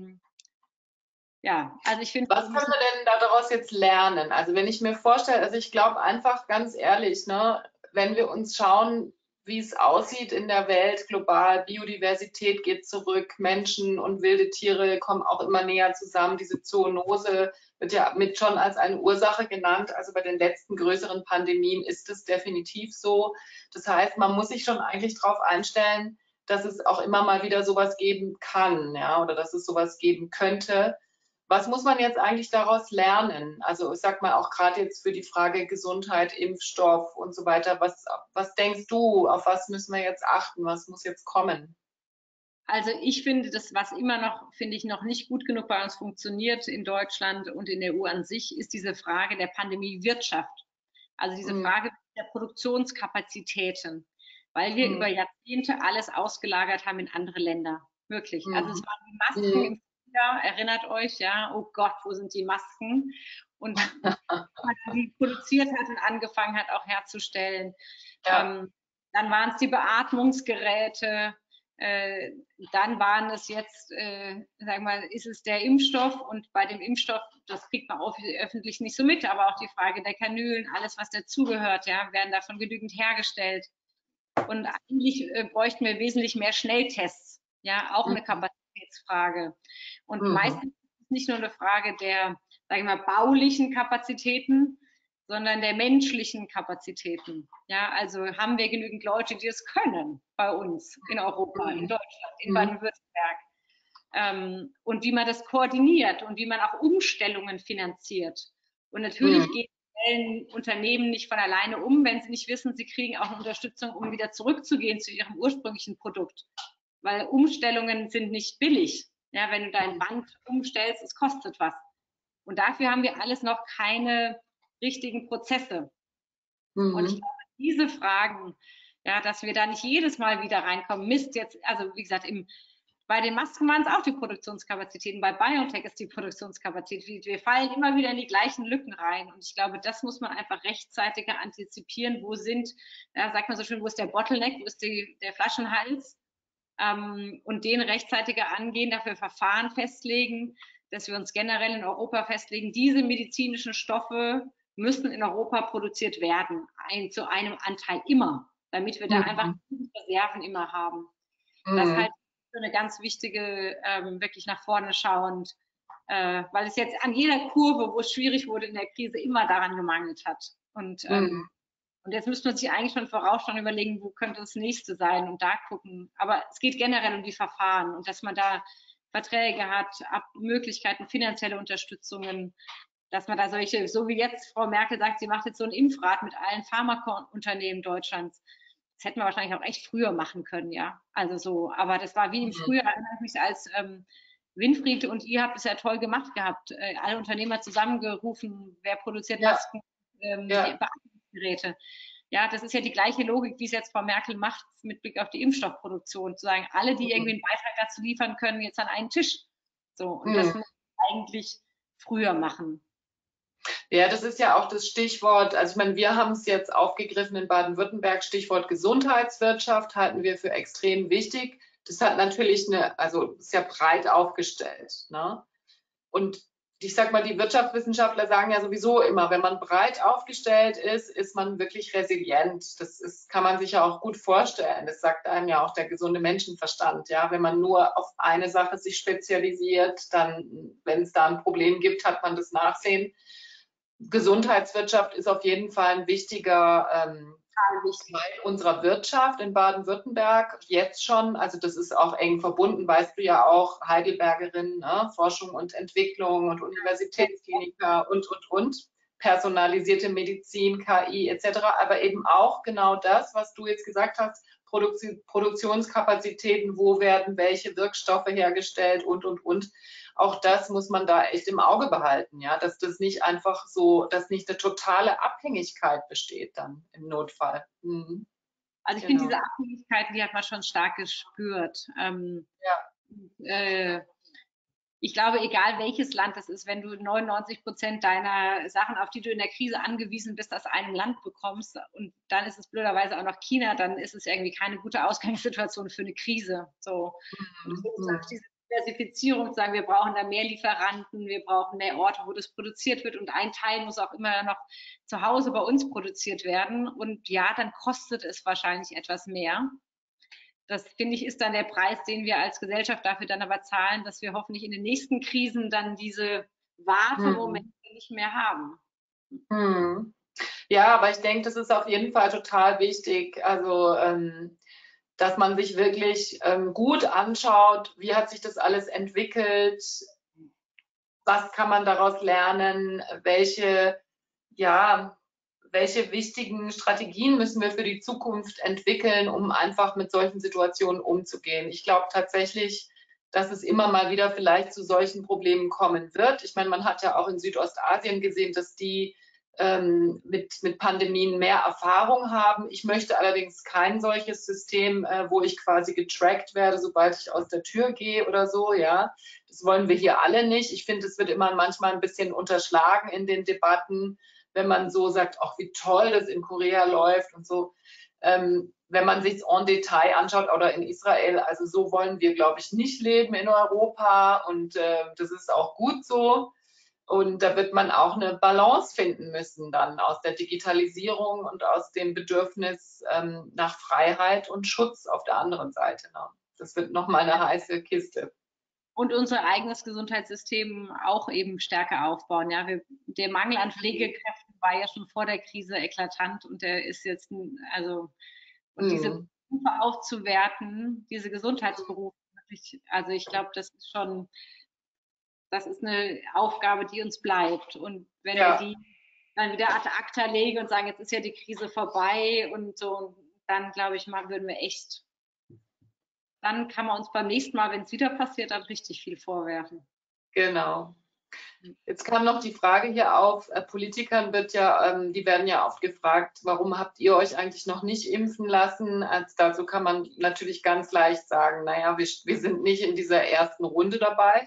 ja, also ich finde. Was können wir denn daraus jetzt lernen? Also wenn ich mir vorstelle, also ich glaube einfach ganz ehrlich, ne, wenn wir uns schauen, wie es aussieht in der Welt global, Biodiversität geht zurück, Menschen und wilde Tiere kommen auch immer näher zusammen. Diese Zoonose wird ja mit schon als eine Ursache genannt. Also bei den letzten größeren Pandemien ist es definitiv so. Das heißt, man muss sich schon eigentlich darauf einstellen, dass es auch immer mal wieder sowas geben kann, ja, oder dass es sowas geben könnte. Was muss man jetzt eigentlich daraus lernen? Also ich sag mal auch gerade jetzt für die Frage Gesundheit, Impfstoff und so weiter. Was denkst du, auf was müssen wir jetzt achten? Was muss jetzt kommen? Also ich finde, das, was immer noch, finde ich, noch nicht gut genug bei uns funktioniert in Deutschland und in der EU an sich, ist diese Frage der Pandemiewirtschaft. Also diese Frage der Produktionskapazitäten, weil wir über Jahrzehnte alles ausgelagert haben in andere Länder. Wirklich. Also es waren die Masken im Frühjahr, erinnert euch, ja, oh Gott, wo sind die Masken? Und man die produziert hat und angefangen hat auch herzustellen. Ja. Dann waren es die Beatmungsgeräte, dann waren es jetzt, sagen wir mal, ist es der Impfstoff, und bei dem Impfstoff, das kriegt man auch öffentlich nicht so mit, aber auch die Frage der Kanülen, alles was dazugehört, ja, werden davon genügend hergestellt. Und eigentlich bräuchten wir wesentlich mehr Schnelltests, ja, auch eine Kapazitätsfrage. Und meistens ist es nicht nur eine Frage der, sagen wir mal, baulichen Kapazitäten, sondern der menschlichen Kapazitäten. Ja, also haben wir genügend Leute, die es können bei uns in Europa, in Deutschland, in Baden-Württemberg. Und wie man das koordiniert und wie man auch Umstellungen finanziert. Und natürlich gehen Unternehmen nicht von alleine um, wenn sie nicht wissen, sie kriegen auch eine Unterstützung, um wieder zurückzugehen zu ihrem ursprünglichen Produkt. Weil Umstellungen sind nicht billig. Ja, wenn du dein Band umstellst, es kostet was. Und dafür haben wir alles noch keine richtigen Prozesse. Und ich glaube, diese Fragen, ja, dass wir da nicht jedes Mal wieder reinkommen, Mist, jetzt, also wie gesagt, bei den Masken waren es auch die Produktionskapazitäten, bei BioNTech ist die Produktionskapazität. Wir fallen immer wieder in die gleichen Lücken rein. Und ich glaube, das muss man einfach rechtzeitiger antizipieren. Wo sind, ja, sagt man so schön, wo ist der Bottleneck, wo ist der Flaschenhals? Und den rechtzeitiger angehen, dafür Verfahren festlegen, dass wir uns generell in Europa festlegen, diese medizinischen Stoffe müssen in Europa produziert werden, zu einem Anteil immer, damit wir da einfach Reserven immer haben. Das ist halt eine ganz wichtige, wirklich nach vorne schauend, weil es jetzt an jeder Kurve, wo es schwierig wurde in der Krise, immer daran gemangelt hat. Und jetzt müsste man sich eigentlich schon vorausschauen, überlegen, wo könnte das nächste sein und da gucken. Aber es geht generell um die Verfahren und dass man da Verträge hat, Möglichkeiten, finanzielle Unterstützungen, dass man da solche, so wie jetzt Frau Merkel sagt, sie macht jetzt so ein Impfrat mit allen Pharmaunternehmen Deutschlands. Das hätten wir wahrscheinlich auch echt früher machen können, ja. Also so, aber das war wie im Frühjahr, erinnere ich mich, als Winfried und ihr habt es ja toll gemacht gehabt, alle Unternehmer zusammengerufen, wer produziert Masken, Beatmungsgeräte. Ja, das ist ja die gleiche Logik, wie es jetzt Frau Merkel macht mit Blick auf die Impfstoffproduktion, zu sagen, alle, die irgendwie einen Beitrag dazu liefern können, jetzt an einen Tisch. So, und das muss man eigentlich früher machen. Ja, das ist ja auch das Stichwort, also ich meine, wir haben es jetzt aufgegriffen in Baden-Württemberg, Stichwort Gesundheitswirtschaft halten wir für extrem wichtig. Das hat natürlich also ist ja breit aufgestellt, ne? Und ich sag mal, die Wirtschaftswissenschaftler sagen ja sowieso immer, wenn man breit aufgestellt ist, ist man wirklich resilient. Kann man sich ja auch gut vorstellen. Das sagt einem ja auch der gesunde Menschenverstand. Ja, wenn man nur auf eine Sache sich spezialisiert, dann, wenn es da ein Problem gibt, hat man das Nachsehen. Gesundheitswirtschaft ist auf jeden Fall ein wichtiger Teil unserer Wirtschaft in Baden-Württemberg jetzt schon. Also das ist auch eng verbunden, weißt du ja auch, Heidelbergerin, ne? Forschung und Entwicklung und Universitätskliniker und. Personalisierte Medizin, KI etc. Aber eben auch genau das, was du jetzt gesagt hast, Produktionskapazitäten, wo werden welche Wirkstoffe hergestellt und. Auch das muss man da echt im Auge behalten, ja, dass das nicht einfach so, dass nicht eine totale Abhängigkeit besteht dann im Notfall. Mhm. Also ich finde, diese Abhängigkeiten, die hat man schon stark gespürt. Ich glaube, egal welches Land das ist, wenn du 99% deiner Sachen, auf die du in der Krise angewiesen bist, aus einem Land bekommst und dann ist es blöderweise auch noch China, dann ist es irgendwie keine gute Ausgangssituation für eine Krise. So. Und deswegen ist auch diese Diversifizierung zu sagen, wir brauchen da mehr Lieferanten, wir brauchen mehr Orte, wo das produziert wird und ein Teil muss auch immer noch zu Hause bei uns produziert werden. Und ja, dann kostet es wahrscheinlich etwas mehr. Das, finde ich, ist dann der Preis, den wir als Gesellschaft dafür dann aber zahlen, dass wir hoffentlich in den nächsten Krisen dann diese Wartemomente nicht mehr haben. Ja, aber ich denke, das ist auf jeden Fall total wichtig. Also, dass man sich wirklich gut anschaut, wie hat sich das alles entwickelt, was kann man daraus lernen, welche wichtigen Strategien müssen wir für die Zukunft entwickeln, um einfach mit solchen Situationen umzugehen. Ich glaube tatsächlich, dass es immer mal wieder vielleicht zu solchen Problemen kommen wird. Ich meine, man hat ja auch in Südostasien gesehen, dass die mit Pandemien mehr Erfahrung haben. Ich möchte allerdings kein solches System, wo ich quasi getrackt werde, sobald ich aus der Tür gehe oder so, ja. Das wollen wir hier alle nicht. Ich finde, es wird immer manchmal ein bisschen unterschlagen in den Debatten, wenn man so sagt, ach, wie toll das in Korea läuft und so. Wenn man sich en Detail anschaut oder in Israel, also so wollen wir, glaube ich, nicht leben in Europa und das ist auch gut so. Und da wird man auch eine Balance finden müssen dann aus der Digitalisierung und aus dem Bedürfnis nach Freiheit und Schutz auf der anderen Seite. Ne? Das wird nochmal eine heiße Kiste. Und unser eigenes Gesundheitssystem auch eben stärker aufbauen. Ja, der Mangel an Pflegekräften war ja schon vor der Krise eklatant und der ist jetzt, also, und diese Berufe aufzuwerten, diese Gesundheitsberufe, also ich glaube, das ist schon, das ist eine Aufgabe, die uns bleibt. Und wenn wir die dann wieder ad acta legen und sagen, jetzt ist ja die Krise vorbei und so, dann glaube ich mal, würden wir echt, dann kann man uns beim nächsten Mal, wenn es wieder passiert, dann richtig viel vorwerfen. Genau. Jetzt kam noch die Frage hier auf, Politikern wird ja, die werden ja oft gefragt, warum habt ihr euch eigentlich noch nicht impfen lassen? Dazu kann man natürlich ganz leicht sagen, naja, wir sind nicht in dieser ersten Runde dabei.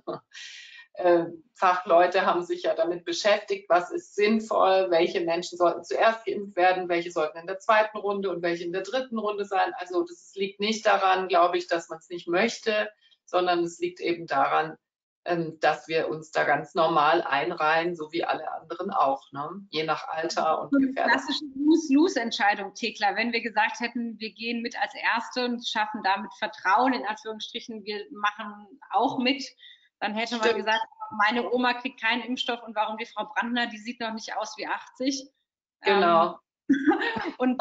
Fachleute haben sich ja damit beschäftigt, was ist sinnvoll, welche Menschen sollten zuerst geimpft werden, welche sollten in der zweiten Runde und welche in der dritten Runde sein. Also das liegt nicht daran, glaube ich, dass man es nicht möchte, sondern es liegt eben daran, dass wir uns da ganz normal einreihen, so wie alle anderen auch, ne? Je nach Alter und Gefährdung. Klassische Lose-Lose-Entscheidung, Thekla. Wenn wir gesagt hätten, wir gehen mit als Erste und schaffen damit Vertrauen, in Anführungsstrichen, wir machen auch mit, dann hätte man gesagt, meine Oma kriegt keinen Impfstoff und warum die Frau Brandner, die sieht noch nicht aus wie 80. Genau. Und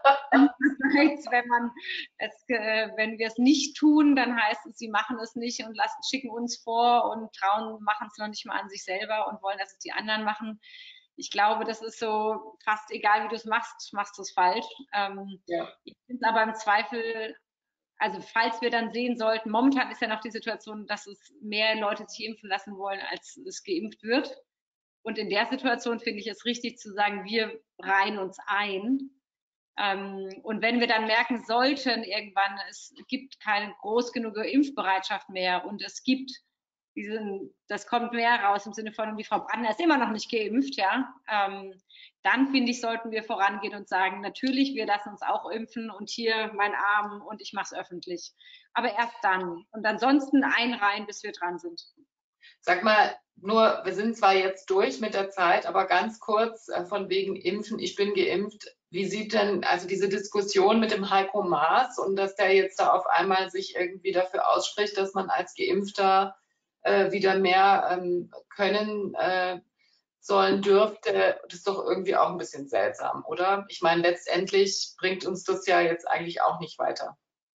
wenn wir es nicht tun, dann heißt es, sie machen es nicht und schicken uns vor und machen es noch nicht mal an sich selber und wollen, dass es die anderen machen. Ich glaube, das ist so fast egal, wie du es machst, machst du es falsch. Ich finde es aber im Zweifel, also falls wir dann sehen sollten, momentan ist ja noch die Situation, dass es mehr Leute sich impfen lassen wollen, als es geimpft wird. Und in der Situation finde ich es richtig zu sagen, wir reihen uns ein. Und wenn wir dann merken sollten, irgendwann, es gibt keine groß genug Impfbereitschaft mehr und es gibt das kommt mehr raus im Sinne von, die Frau Brandner ist immer noch nicht geimpft, ja, dann finde ich, sollten wir vorangehen und sagen, natürlich, wir lassen uns auch impfen und hier mein Arm und ich mache es öffentlich. Aber erst dann. Und ansonsten einreihen, bis wir dran sind. Sag mal, nur, wir sind zwar jetzt durch mit der Zeit, aber ganz kurz von wegen Impfen, ich bin geimpft. Wie sieht denn also diese Diskussion mit dem Heiko Maas und dass der jetzt da auf einmal sich irgendwie dafür ausspricht, dass man als Geimpfter wieder mehr können sollen dürfte, das ist doch irgendwie auch ein bisschen seltsam, oder? Ich meine, letztendlich bringt uns das ja jetzt eigentlich auch nicht weiter.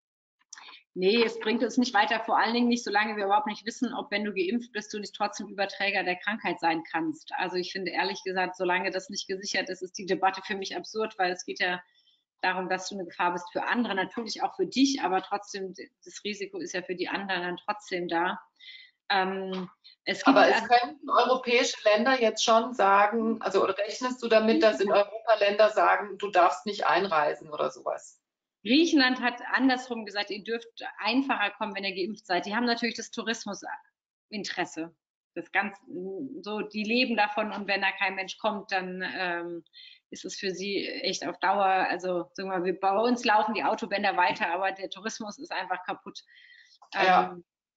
Nee, es bringt uns nicht weiter, vor allen Dingen nicht, solange wir überhaupt nicht wissen, ob, wenn du geimpft bist, du nicht trotzdem Überträger der Krankheit sein kannst. Also ich finde ehrlich gesagt, solange das nicht gesichert ist, ist die Debatte für mich absurd, weil es geht ja darum, dass du eine Gefahr bist für andere, natürlich auch für dich, aber trotzdem, das Risiko ist ja für die anderen dann trotzdem da. Aber es könnten europäische Länder jetzt schon sagen, also oder rechnest du damit, dass in Europa Länder sagen, du darfst nicht einreisen oder sowas? Griechenland hat andersrum gesagt, ihr dürft einfacher kommen, wenn ihr geimpft seid. Die haben natürlich das Tourismusinteresse. Das ganz, so, die leben davon und wenn da kein Mensch kommt, dann ist es für sie echt auf Dauer, also sagen wir mal, bei uns laufen die Autobänder weiter, aber der Tourismus ist einfach kaputt. Ja.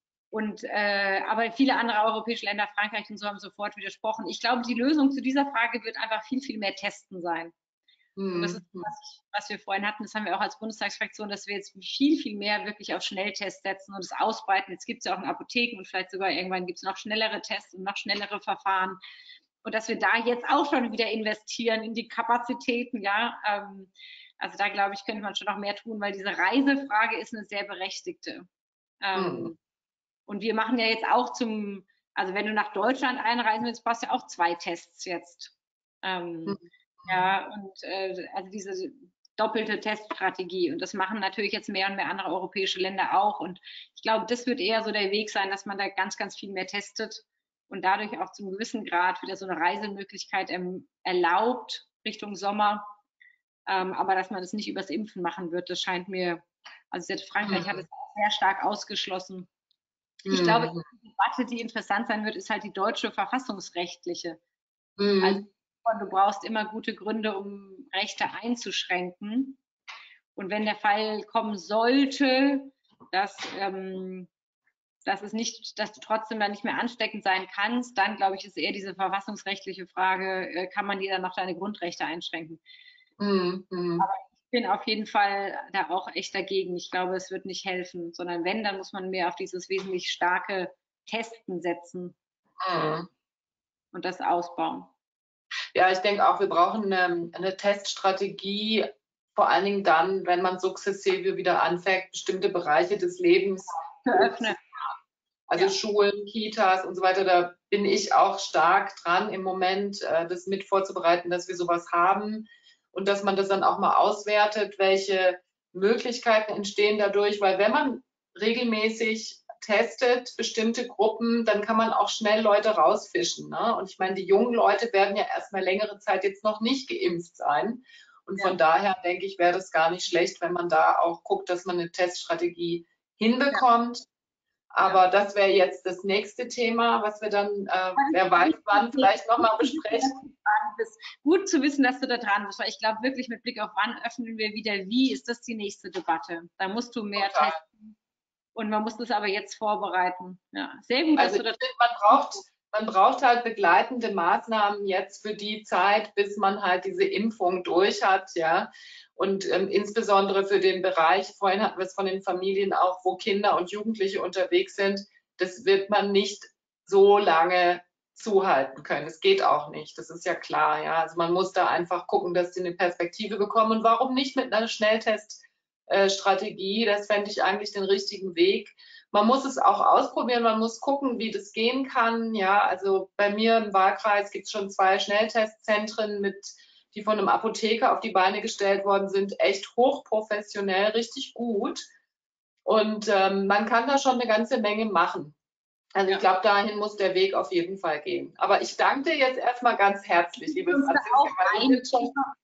Aber viele andere europäische Länder, Frankreich und so, haben sofort widersprochen. Ich glaube, die Lösung zu dieser Frage wird einfach viel, viel mehr Testen sein. Und das ist, was wir vorhin hatten, das haben wir auch als Bundestagsfraktion, dass wir jetzt viel, viel mehr wirklich auf Schnelltests setzen und es ausbreiten. Jetzt gibt es ja auch in Apotheken und vielleicht sogar irgendwann gibt es noch schnellere Tests und noch schnellere Verfahren. Und dass wir da jetzt auch schon wieder investieren in die Kapazitäten, ja. Also da, glaube ich, könnte man schon noch mehr tun, weil diese Reisefrage ist eine sehr berechtigte. Und wir machen ja jetzt auch also wenn du nach Deutschland einreisen willst, brauchst du ja auch 2 Tests jetzt. Ja, und also diese doppelte Teststrategie. Und das machen natürlich jetzt mehr und mehr andere europäische Länder auch. Und ich glaube, das wird eher so der Weg sein, dass man da ganz, ganz viel mehr testet und dadurch auch zum gewissen Grad wieder so eine Reisemöglichkeit erlaubt Richtung Sommer. Aber dass man das nicht übers Impfen machen wird, das scheint mir, also Frankreich hat es sehr stark ausgeschlossen. Ich glaube, die Debatte, die interessant sein wird, ist halt die deutsche verfassungsrechtliche. Also du brauchst immer gute Gründe, um Rechte einzuschränken. Und wenn der Fall kommen sollte, dass du trotzdem dann nicht mehr ansteckend sein kannst, dann glaube ich, ist eher diese verfassungsrechtliche Frage, kann man dir dann noch deine Grundrechte einschränken? Aber ich bin auf jeden Fall da auch echt dagegen. Ich glaube, es wird nicht helfen, sondern wenn, dann muss man mehr auf dieses wesentlich starke Testen setzen und das ausbauen. Ja, ich denke auch, wir brauchen eine Teststrategie, vor allen Dingen dann, wenn man sukzessive wieder anfängt, bestimmte Bereiche des Lebens zu öffnen. Also Schulen, Kitas und so weiter, da bin ich auch stark dran im Moment, das mit vorzubereiten, dass wir sowas haben und dass man das dann auch mal auswertet, welche Möglichkeiten entstehen dadurch, weil wenn man regelmäßig testet, bestimmte Gruppen, dann kann man auch schnell Leute rausfischen. Ne? Und ich meine, die jungen Leute werden ja erstmal längere Zeit jetzt noch nicht geimpft sein. Und von daher denke ich, wäre das gar nicht schlecht, wenn man da auch guckt, dass man eine Teststrategie hinbekommt. Aber das wäre jetzt das nächste Thema, was wir dann, wer weiß wann, vielleicht nochmal besprechen. Gut zu wissen, dass du da dran bist, weil ich glaube wirklich mit Blick auf wann öffnen wir wieder, wie ist das die nächste Debatte. Da musst du mehr testen. Und man muss das aber jetzt vorbereiten. Ja, sehr gut, dass also du das. Man braucht halt begleitende Maßnahmen jetzt für die Zeit, bis man halt diese Impfung durch hat, ja. Und insbesondere für den Bereich, vorhin hatten wir es von den Familien auch, wo Kinder und Jugendliche unterwegs sind, das wird man nicht so lange zuhalten können. Es geht auch nicht, das ist ja klar, ja. Also man muss da einfach gucken, dass die eine Perspektive bekommen. Und warum nicht mit einer Schnellteststrategie? Das fände ich eigentlich den richtigen Weg. Man muss es auch ausprobieren, man muss gucken, wie das gehen kann. Ja, also bei mir im Wahlkreis gibt es schon 2 Schnelltestzentren, die von einem Apotheker auf die Beine gestellt worden sind, echt hochprofessionell, richtig gut. Und man kann da schon eine ganze Menge machen. Also ich glaube, dahin muss der Weg auf jeden Fall gehen. Aber ich danke dir jetzt erstmal ganz herzlich, liebe Franziska.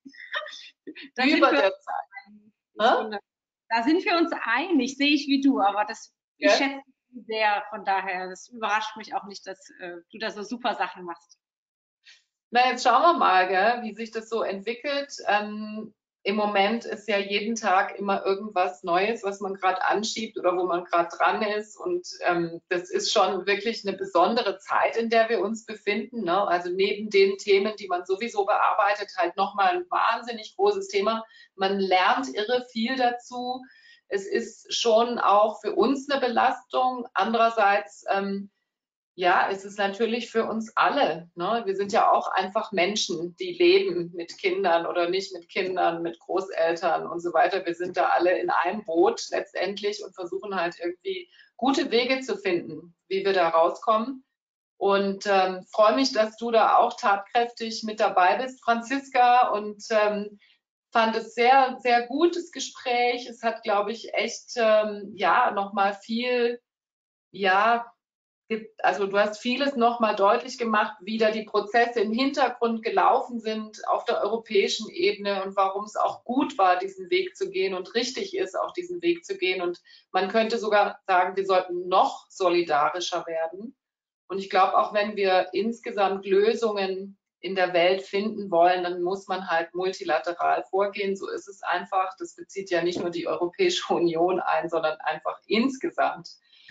Über der Zeit. Da sind wir uns einig, sehe ich wie du, aber das schätze sehr. Von daher, es überrascht mich auch nicht, dass du da so super Sachen machst. Na, jetzt schauen wir mal, gell, wie sich das so entwickelt. Im Moment ist ja jeden Tag immer irgendwas Neues, was man gerade anschiebt oder wo man gerade dran ist. Und das ist schon wirklich eine besondere Zeit, in der wir uns befinden. Ne? Also neben den Themen, die man sowieso bearbeitet, halt nochmal ein wahnsinnig großes Thema. Man lernt irre viel dazu. Es ist schon auch für uns eine Belastung. Andererseits ja, es ist natürlich für uns alle. Ne? Wir sind ja auch einfach Menschen, die leben mit Kindern oder nicht mit Kindern, mit Großeltern und so weiter. Wir sind da alle in einem Boot letztendlich und versuchen halt irgendwie gute Wege zu finden, wie wir da rauskommen. Und freue mich, dass du da auch tatkräftig mit dabei bist, Franziska, und fand es sehr, sehr gutes Gespräch. Es hat, glaube ich, echt ja nochmal viel, ja, also du hast vieles nochmal deutlich gemacht, wie da die Prozesse im Hintergrund gelaufen sind auf der europäischen Ebene und warum es auch gut war, diesen Weg zu gehen und richtig ist, auch diesen Weg zu gehen. Und man könnte sogar sagen, wir sollten noch solidarischer werden. Und ich glaube, auch wenn wir insgesamt Lösungen in der Welt finden wollen, dann muss man halt multilateral vorgehen. So ist es einfach. Das bezieht ja nicht nur die Europäische Union ein, sondern einfach insgesamt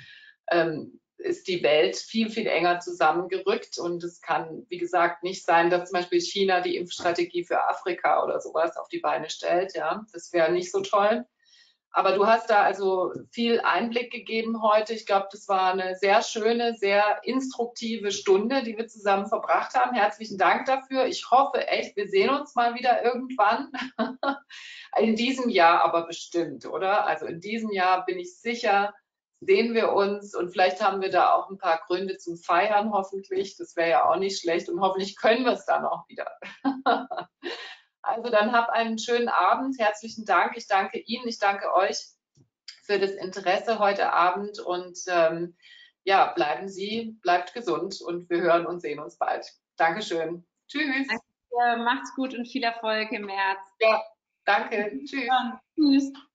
ist die Welt viel, viel enger zusammengerückt. Und es kann, wie gesagt, nicht sein, dass zum Beispiel China die Impfstrategie für Afrika oder sowas auf die Beine stellt. Ja, das wäre nicht so toll. Aber du hast da also viel Einblick gegeben heute. Ich glaube, das war eine sehr schöne, sehr instruktive Stunde, die wir zusammen verbracht haben. Herzlichen Dank dafür. Ich hoffe echt, wir sehen uns mal wieder irgendwann. In diesem Jahr aber bestimmt, oder? Also in diesem Jahr bin ich sicher, sehen wir uns und vielleicht haben wir da auch ein paar Gründe zum Feiern, hoffentlich. Das wäre ja auch nicht schlecht und hoffentlich können wir es dann auch wieder. Also dann habt einen schönen Abend. Herzlichen Dank. Ich danke Ihnen, ich danke euch für das Interesse heute Abend und ja, bleibt gesund und wir hören und sehen uns bald. Dankeschön. Tschüss. Danke, macht's gut und viel Erfolg im März. Ja, danke. Tschüss. Tschüss.